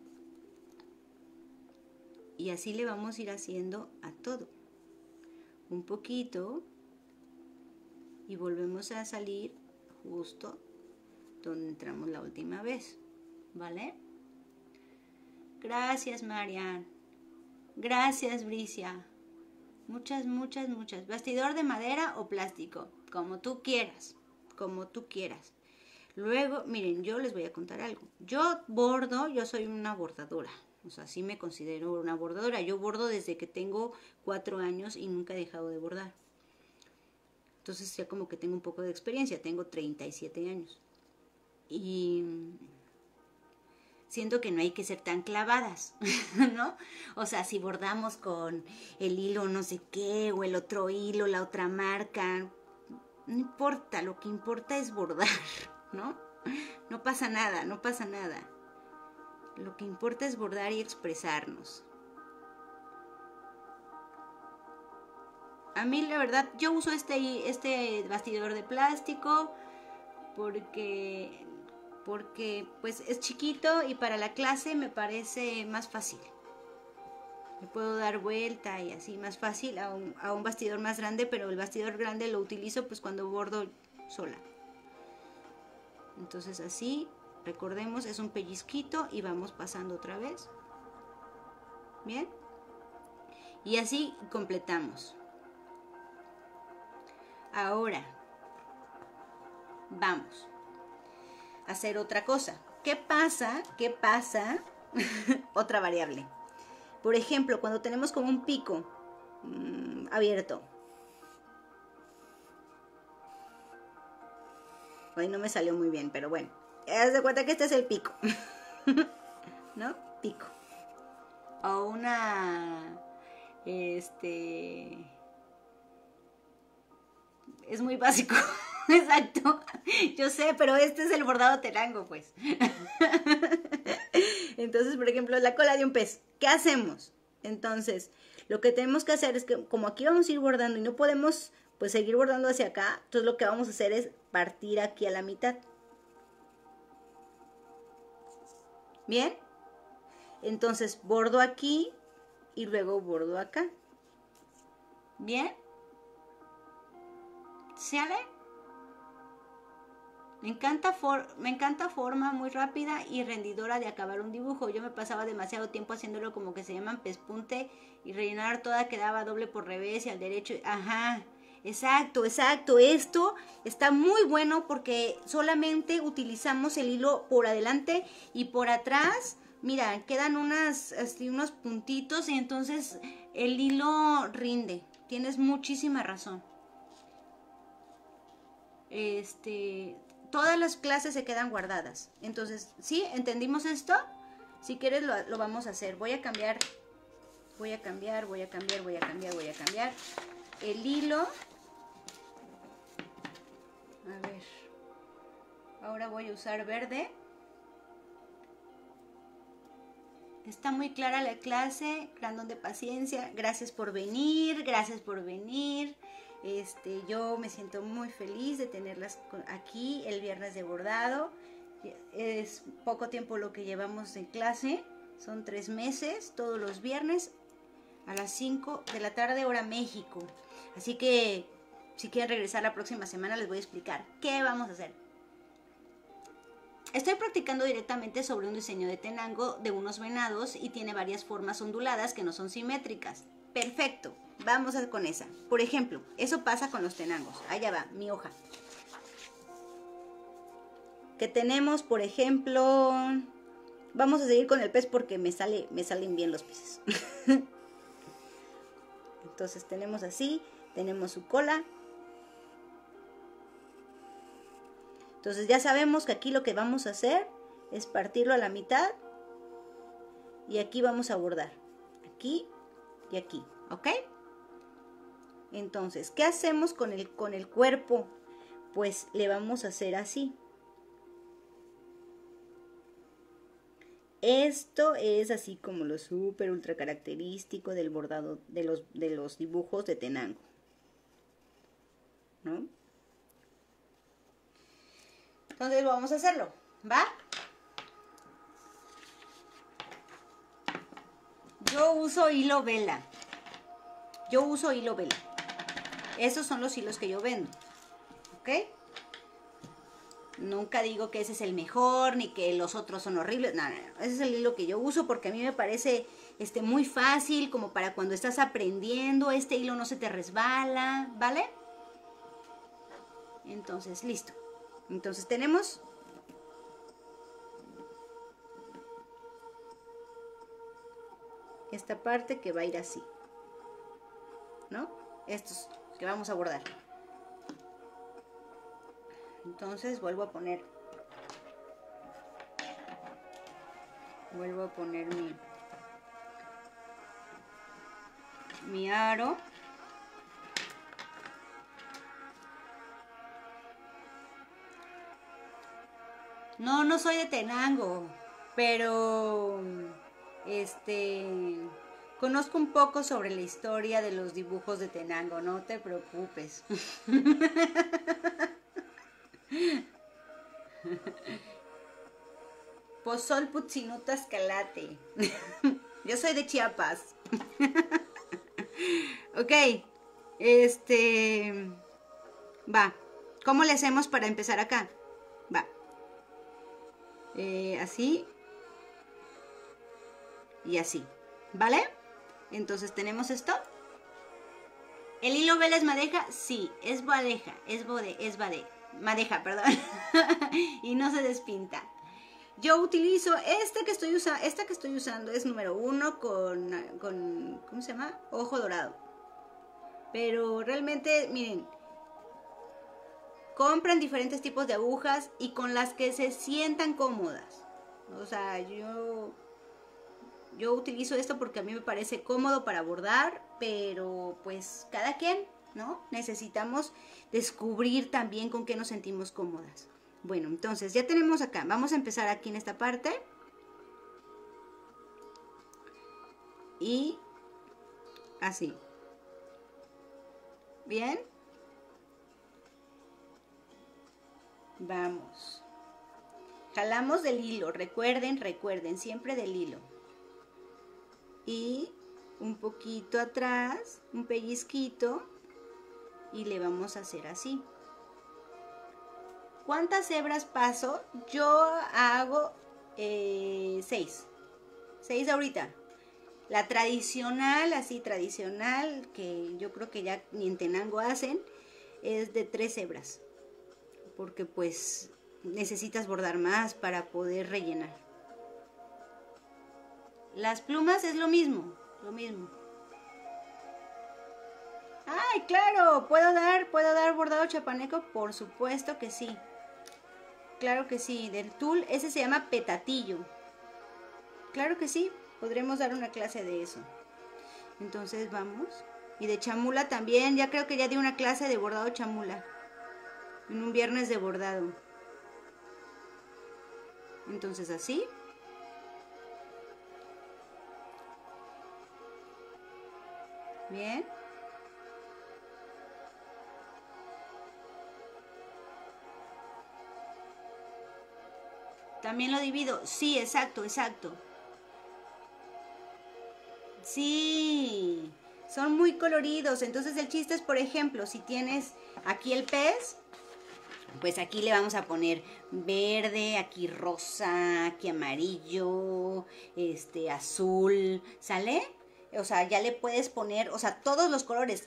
Speaker 1: Y así le vamos a ir haciendo a todo. Un poquito. Y volvemos a salir justo donde entramos la última vez. ¿Vale? Gracias, Marian. Gracias, Bricia. Muchas. ¿Bastidor de madera o plástico? Como tú quieras. Como tú quieras. Luego, miren, yo les voy a contar algo. Yo soy una bordadora. O sea, sí me considero una bordadora. Yo bordo desde que tengo 4 años y nunca he dejado de bordar. Entonces ya como que tengo un poco de experiencia. Tengo 37 años. Y siento que no hay que ser tan clavadas, ¿no? O sea, si bordamos con el hilo no sé qué, o el otro hilo, la otra marca, no importa. Lo que importa es bordar, ¿no? No pasa nada. Lo que importa es bordar y expresarnos. A mí, la verdad, yo uso este bastidor de plástico porque pues es chiquito y para la clase me parece más fácil. Me puedo dar vuelta y así más fácil a un bastidor más grande, pero el bastidor grande lo utilizo pues cuando bordo sola. Entonces así, recordemos, es un pellizquito y vamos pasando otra vez. ¿Bien? Y así completamos. Ahora, vamos a hacer otra cosa. ¿Qué pasa? Otra variable. Por ejemplo, cuando tenemos como un pico abierto. Hoy no me salió muy bien, pero bueno. Haz de cuenta que este es el pico. ¿No? Pico. O una... Es muy básico. Exacto. Yo sé, pero este es el bordado tenango, pues. Entonces, por ejemplo, la cola de un pez. ¿Qué hacemos? Entonces, lo que tenemos que hacer es que, como aquí vamos a ir bordando y no podemos, pues, seguir bordando hacia acá, entonces lo que vamos a hacer es partir aquí a la mitad. ¿Bien? Entonces bordo aquí y luego bordo acá. ¿Bien? ¿Sale? Me encanta forma muy rápida y rendidora de acabar un dibujo. Yo me pasaba demasiado tiempo haciéndolo como que se llaman pespunte y rellenar toda quedaba doble por revés y al derecho. Ajá, exacto, exacto. Esto está muy bueno porque solamente utilizamos el hilo por adelante y por atrás. Mira, quedan unos puntitos y entonces el hilo rinde. Tienes muchísima razón. Todas las clases se quedan guardadas. Entonces, ¿sí? ¿Entendimos esto? Si quieres lo vamos a hacer. Voy a cambiar el hilo. A ver. Ahora voy a usar verde. Está muy clara la clase. Gran don de paciencia. Gracias por venir. Gracias por venir. Yo me siento muy feliz de tenerlas aquí el viernes de bordado. Es poco tiempo lo que llevamos en clase, son 3 meses, todos los viernes a las 5 de la tarde hora México. Así que si quieren regresar la próxima semana les voy a explicar qué vamos a hacer. Estoy practicando directamente sobre un diseño de tenango de unos venados y tiene varias formas onduladas que no son simétricas. Perfecto. Vamos con esa. Por ejemplo, eso pasa con los tenangos. Allá va, mi hoja. Que tenemos, por ejemplo... Vamos a seguir con el pez porque me salen bien los peces. Entonces tenemos así, tenemos su cola. Entonces ya sabemos que aquí lo que vamos a hacer es partirlo a la mitad. Y aquí vamos a bordar. Aquí y aquí, ¿ok? Entonces, ¿qué hacemos con el cuerpo? Pues le vamos a hacer así. Esto es así como lo súper ultra característico del bordado de los dibujos de Tenango, ¿no? Entonces vamos a hacerlo, ¿va? Yo uso hilo vela. Esos son los hilos que yo vendo, ¿ok? Nunca digo que ese es el mejor, ni que los otros son horribles. No. Ese es el hilo que yo uso porque a mí me parece muy fácil, como para cuando estás aprendiendo. Este hilo no se te resbala, ¿vale? Entonces, listo. Entonces tenemos... esta parte que va a ir así, ¿no? Estos que vamos a bordar. Entonces vuelvo a poner mi aro. No soy de Tenango, pero conozco un poco sobre la historia de los dibujos de Tenango, no te preocupes. Pozol Putzinuta Escalate. Yo soy de Chiapas. Ok. Va. ¿Cómo le hacemos para empezar acá? Va. Así. Y así. ¿Vale? Entonces tenemos esto. ¿El hilo vela es madeja? Sí, es madeja. Madeja, perdón. Y no se despinta. Yo utilizo esta que estoy usando es número 1 con ¿cómo se llama? Ojo dorado. Pero realmente, miren, compran diferentes tipos de agujas y con las que se sientan cómodas. O sea, yo utilizo esto porque a mí me parece cómodo para bordar, pero pues cada quien, ¿no? Necesitamos descubrir también con qué nos sentimos cómodas. Bueno, entonces ya tenemos acá, vamos a empezar aquí en esta parte. Y así. ¿Bien? Vamos. Jalamos del hilo, recuerden, siempre del hilo. Y un poquito atrás, un pellizquito, y le vamos a hacer así. ¿Cuántas hebras paso? Yo hago 6. 6 ahorita. La tradicional, así tradicional, que yo creo que ya ni en Tenango hacen, es de 3 hebras. Porque pues necesitas bordar más para poder rellenar. Las plumas es lo mismo, lo mismo. ¡Ay, claro! ¿Puedo dar bordado chapaneco? Por supuesto que sí. Claro que sí, del tul, ese se llama petatillo. Claro que sí, podremos dar una clase de eso. Entonces vamos. Y de chamula también, ya creo que ya di una clase de bordado chamula. En un viernes de bordado. Entonces así. Bien. También lo divido. Sí, exacto, exacto. Sí, son muy coloridos. Entonces el chiste es, por ejemplo, si tienes aquí el pez, pues aquí le vamos a poner verde, aquí rosa, aquí amarillo, azul, ¿sale? O sea, ya le puedes poner, o sea, todos los colores.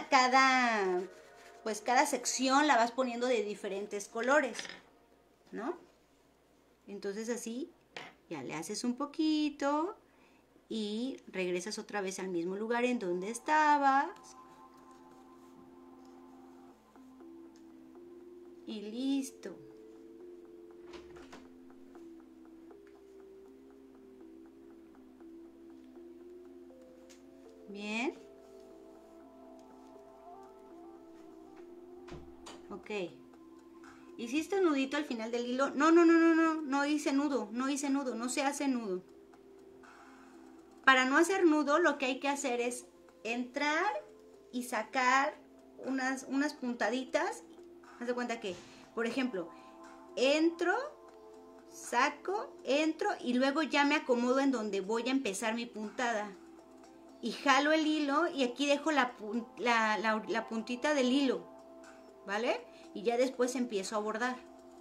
Speaker 1: Pues cada sección la vas poniendo de diferentes colores, ¿no? Entonces así, ya le haces un poquito y regresas otra vez al mismo lugar en donde estabas. Y listo. Bien. Ok. ¿Hiciste un nudito al final del hilo? No hice nudo, no se hace nudo. Para no hacer nudo, lo que hay que hacer es entrar y sacar unas puntaditas. Haz de cuenta que, por ejemplo, entro, saco, entro y luego ya me acomodo en donde voy a empezar mi puntada. Y jalo el hilo y aquí dejo la puntita del hilo, ¿vale? Y ya después empiezo a bordar.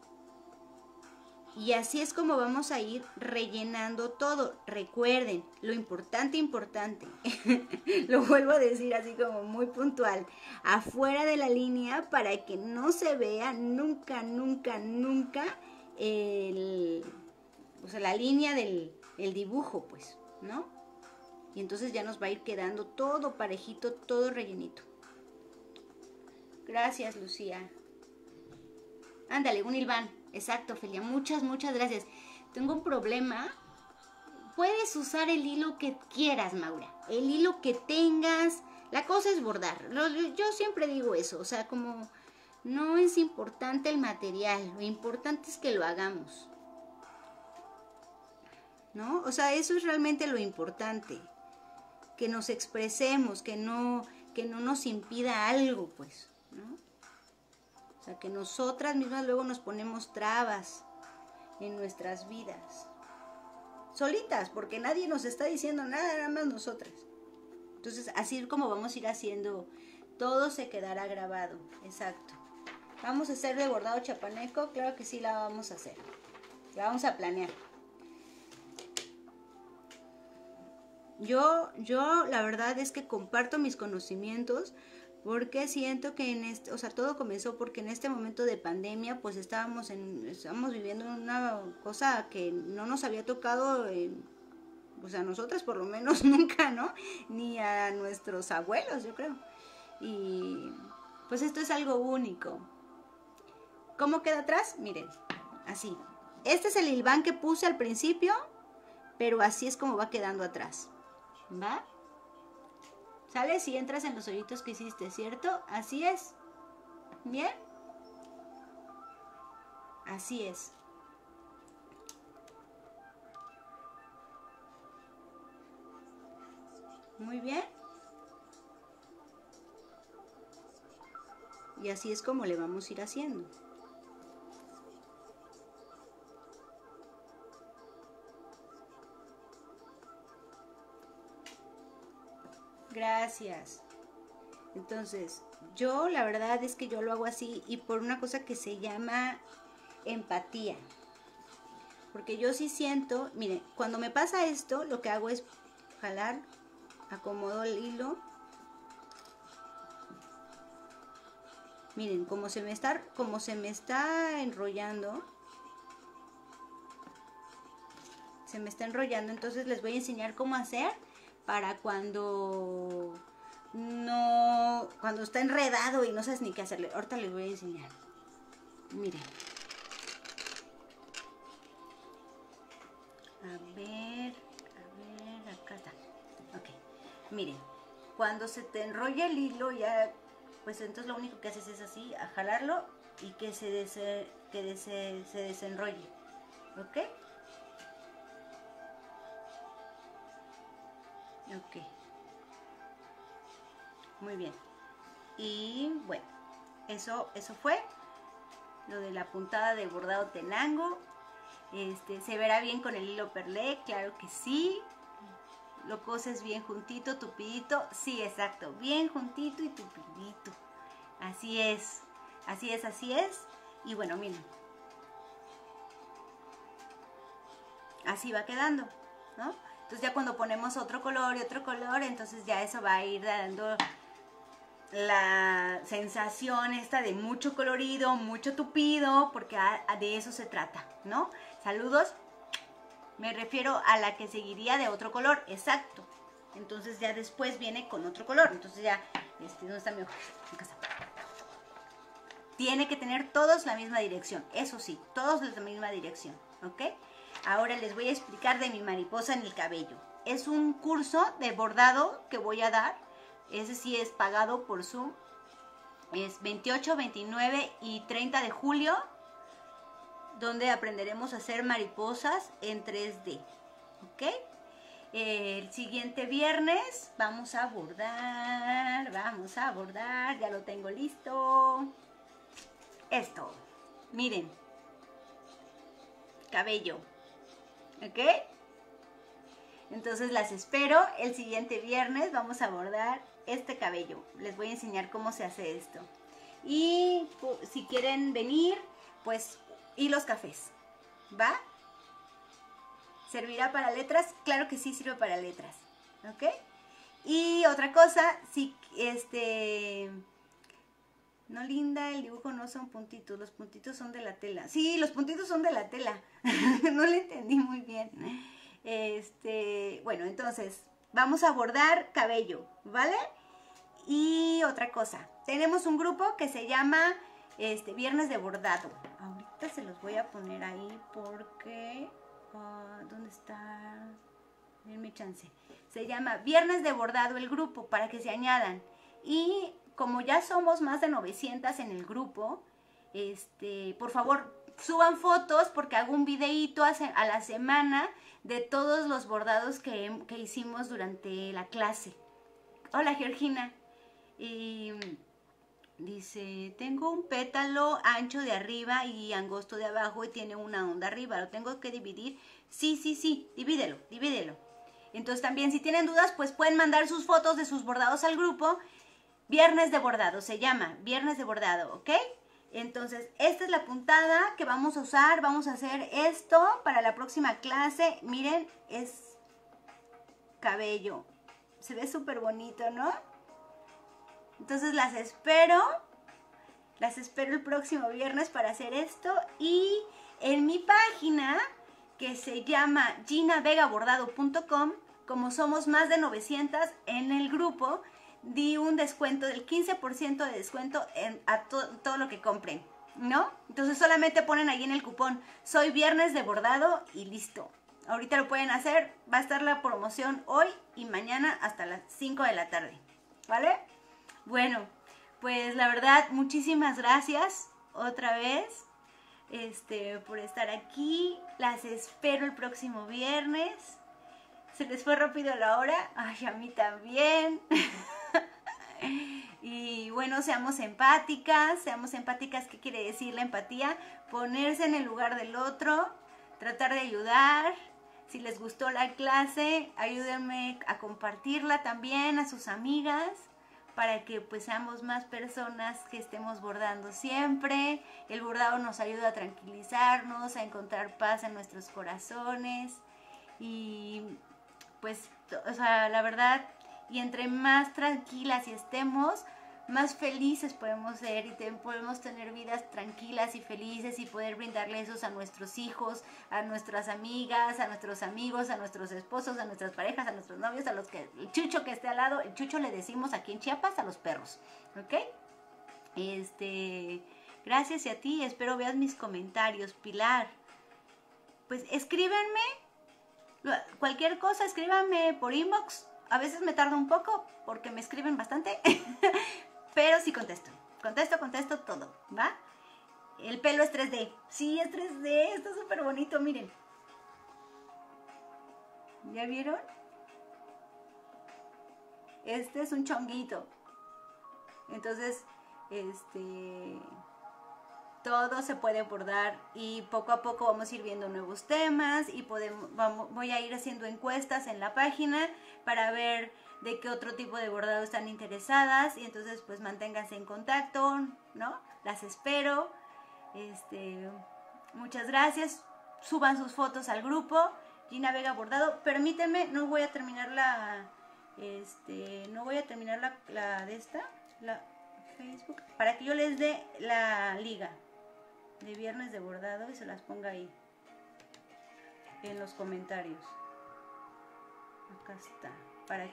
Speaker 1: Y así es como vamos a ir rellenando todo. Recuerden, lo importante, lo vuelvo a decir así como muy puntual, afuera de la línea para que no se vea nunca la línea del dibujo, pues, ¿no? Y entonces ya nos va a ir quedando todo parejito, todo rellenito. Gracias, Lucía. Ándale, un hilván. Exacto, Felia. Muchas gracias. Tengo un problema. Puedes usar el hilo que quieras, Maura. El hilo que tengas. La cosa es bordar. Yo siempre digo eso. O sea, como no es importante el material. Lo importante es que lo hagamos. ¿No? O sea, eso es realmente lo importante. Que nos expresemos, que no nos impida algo, pues, ¿no? O sea, que nosotras mismas luego nos ponemos trabas en nuestras vidas. Solitas, porque nadie nos está diciendo nada, nada más nosotras. Entonces, así es como vamos a ir haciendo, todo se quedará grabado. Exacto. ¿Vamos a hacer de bordado chapaneco? Claro que sí la vamos a hacer. La vamos a planear. Yo la verdad es que comparto mis conocimientos porque siento que o sea, todo comenzó porque en este momento de pandemia pues estamos viviendo una cosa que no nos había tocado, pues a nosotras por lo menos nunca, ¿no? Ni a nuestros abuelos, yo creo. Y pues esto es algo único. ¿Cómo queda atrás? Miren, así. Este es el hilván que puse al principio, pero así es como va quedando atrás. ¿Va? ¿Sale? Si entras en los hoyitos que hiciste, ¿cierto? Así es. ¿Bien? Así es. Muy bien. Y así es como le vamos a ir haciendo. Gracias. Entonces, yo la verdad es que yo lo hago así y por una cosa que se llama empatía. Porque yo sí siento, miren, cuando me pasa esto, lo que hago es jalar, acomodo el hilo. Miren, como se me está enrollando, entonces les voy a enseñar cómo hacer para cuando está enredado y no sabes ni qué hacerle. Ahorita les voy a enseñar. Miren. A ver, acá está. Ok, miren, cuando se te enrolla el hilo ya, pues entonces lo único que haces es así, a jalarlo y que se desenrolle, ¿ok? Ok, muy bien. Y bueno, eso fue lo de la puntada de bordado Tenango. ¿Se verá bien con el hilo perlé? Claro que sí. Lo coses bien juntito, tupidito. Sí, exacto, bien juntito y tupidito. Así es, así es, así es. Y bueno, miren, así va quedando, ¿no? Entonces ya cuando ponemos otro color y otro color, entonces ya eso va a ir dando la sensación esta de mucho colorido, mucho tupido, porque de eso se trata, ¿no? Saludos, me refiero a la que seguiría de otro color, exacto. Entonces ya después viene con otro color, entonces ya, ¿dónde está mi hoja? En casa. Tiene que tener todos la misma dirección, eso sí, todos la misma dirección, ¿ok? Ahora les voy a explicar de mi mariposa en el cabello. Es un curso de bordado que voy a dar. Ese sí es pagado por Zoom. Es 28, 29 y 30 de julio, donde aprenderemos a hacer mariposas en 3D, ¿ok? El siguiente viernes vamos a bordar, ya lo tengo listo. Esto, miren, cabello, ¿ok? Entonces las espero el siguiente viernes, vamos a bordar este cabello. Les voy a enseñar cómo se hace esto. Y si quieren venir, pues, y los cafés, ¿va? ¿Servirá para letras? Claro que sí sirve para letras, ¿ok? Y otra cosa, si no, Linda, el dibujo no son puntitos, los puntitos son de la tela. Sí, los puntitos son de la tela. No le entendí muy bien. Bueno, entonces, vamos a bordar cabello, ¿vale? Y otra cosa, tenemos un grupo que se llama Viernes de Bordado. Ahorita se los voy a poner ahí porque... ¿dónde está? Denme chance. Se llama Viernes de Bordado el grupo, para que se añadan. Y como ya somos más de 900 en el grupo, por favor, suban fotos porque hago un videíto a la semana de todos los bordados que hicimos durante la clase. Hola, Georgina. Y dice, tengo un pétalo ancho de arriba y angosto de abajo y tiene una onda arriba. ¿Lo tengo que dividir? Sí, divídelo. Entonces también si tienen dudas, pues pueden mandar sus fotos de sus bordados al grupo. Viernes de Bordado, se llama Viernes de Bordado, ¿ok? Entonces, esta es la puntada que vamos a usar. Vamos a hacer esto para la próxima clase. Miren, es cabello. Se ve súper bonito, ¿no? Entonces las espero el próximo viernes para hacer esto. Y en mi página, que se llama ginavegabordado.com, como somos más de 900 en el grupo, di un descuento del 15% de descuento a todo lo que compren, ¿no? Entonces solamente ponen ahí en el cupón, soy Viernes de Bordado y listo. Ahorita lo pueden hacer, va a estar la promoción hoy y mañana hasta las 5 de la tarde, ¿vale? Bueno, pues la verdad, muchísimas gracias otra vez por estar aquí. Las espero el próximo viernes. ¿Se les fue rápido la hora? Ay, a mí también. Y bueno, seamos empáticas. ¿Qué quiere decir la empatía? Ponerse en el lugar del otro, tratar de ayudar, Si les gustó la clase, ayúdenme a compartirla también a sus amigas, para que pues seamos más personas que estemos bordando siempre. El bordado nos ayuda a tranquilizarnos, a encontrar paz en nuestros corazones y pues, o sea, la verdad, y entre más tranquilas y estemos, más felices podemos ser y podemos tener vidas tranquilas y felices y poder brindarle eso a nuestros hijos, a nuestras amigas, a nuestros amigos, a nuestros esposos, a nuestras parejas, a nuestros novios, a los que el chucho que esté al lado. El chucho le decimos aquí en Chiapas a los perros, ¿ok? Gracias y a ti, espero veas mis comentarios. Pilar, pues escríbanme cualquier cosa, escríbanme por inbox. A veces me tarda un poco porque me escriben bastante, pero sí contesto todo, ¿va? El pelo es 3D. Sí, es 3D, está súper bonito, miren. ¿Ya vieron? Este es un chonguito. Entonces, todo se puede bordar y poco a poco vamos a ir viendo nuevos temas y voy a ir haciendo encuestas en la página para ver de qué otro tipo de bordado están interesadas y entonces pues manténganse en contacto, ¿no? Las espero. Muchas gracias. Suban sus fotos al grupo Gina Vega Bordado. Permítanme, no voy a terminar la Facebook, para que yo les dé la liga de Viernes de Bordado y se las ponga ahí en los comentarios. Acá está, para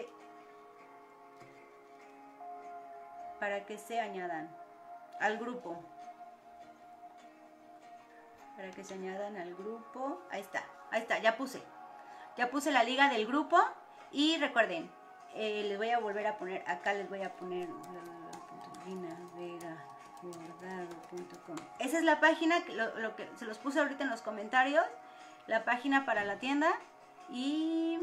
Speaker 1: que se añadan al grupo. Para que se añadan al grupo. Ahí está, ya puse la liga del grupo. Y recuerden, les voy a volver a poner, acá les voy a poner GinaVegaBordado.com. Esa es la página, lo que se los puse ahorita en los comentarios, la página para la tienda. Y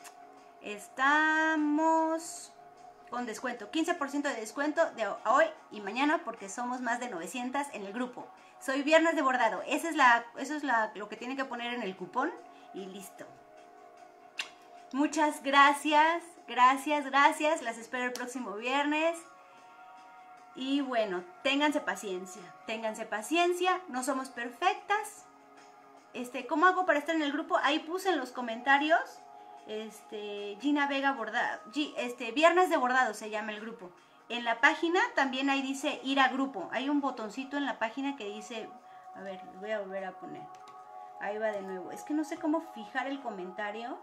Speaker 1: estamos con descuento, 15% de descuento de hoy y mañana, porque somos más de 900 en el grupo. Soy Viernes de Bordado. Eso es lo que tiene que poner en el cupón y listo. Muchas gracias. Las espero el próximo viernes. Y bueno, ténganse paciencia. No somos perfectas. ¿Cómo hago para estar en el grupo? Ahí puse en los comentarios. Gina Vega Bordado. Viernes de Bordado se llama el grupo. En la página también ahí dice ir a grupo. Hay un botoncito en la página que dice, a ver, les voy a volver a poner. Ahí va de nuevo. Es que no sé cómo fijar el comentario.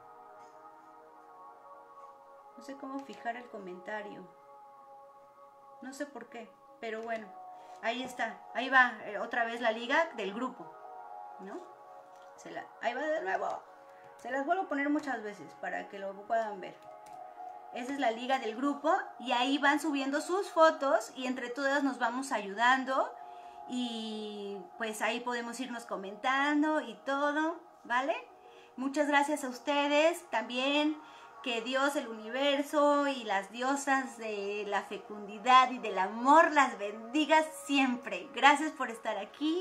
Speaker 1: No sé por qué, pero bueno, ahí está. Ahí va otra vez la liga del grupo, ¿no? Ahí va de nuevo. Se las vuelvo a poner muchas veces para que lo puedan ver. Esa es la liga del grupo y ahí van subiendo sus fotos y entre todas nos vamos ayudando y pues ahí podemos irnos comentando y todo, ¿vale? Muchas gracias a ustedes también. Que Dios, el universo y las diosas de la fecundidad y del amor las bendiga siempre. Gracias por estar aquí.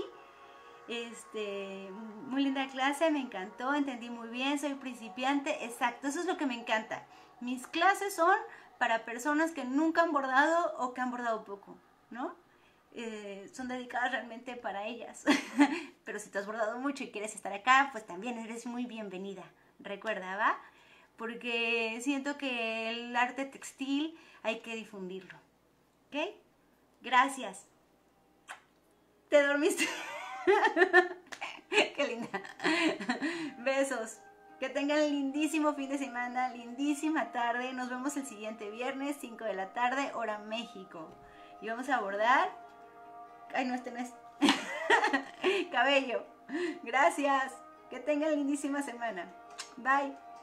Speaker 1: Muy linda clase, me encantó, entendí muy bien, soy principiante. Exacto, eso es lo que me encanta. Mis clases son para personas que nunca han bordado o que han bordado poco, ¿no? Son dedicadas realmente para ellas. Pero si te has bordado mucho y quieres estar acá, pues también eres muy bienvenida. Recuerda, ¿va? Porque siento que el arte textil hay que difundirlo. ¿Ok? Gracias. ¿Te dormiste? Qué linda. Besos. Que tengan lindísimo fin de semana, lindísima tarde. Nos vemos el siguiente viernes, 5 de la tarde, hora México. Y vamos a bordar. Ay, no, este no es. Cabello. Gracias. Que tengan lindísima semana. Bye.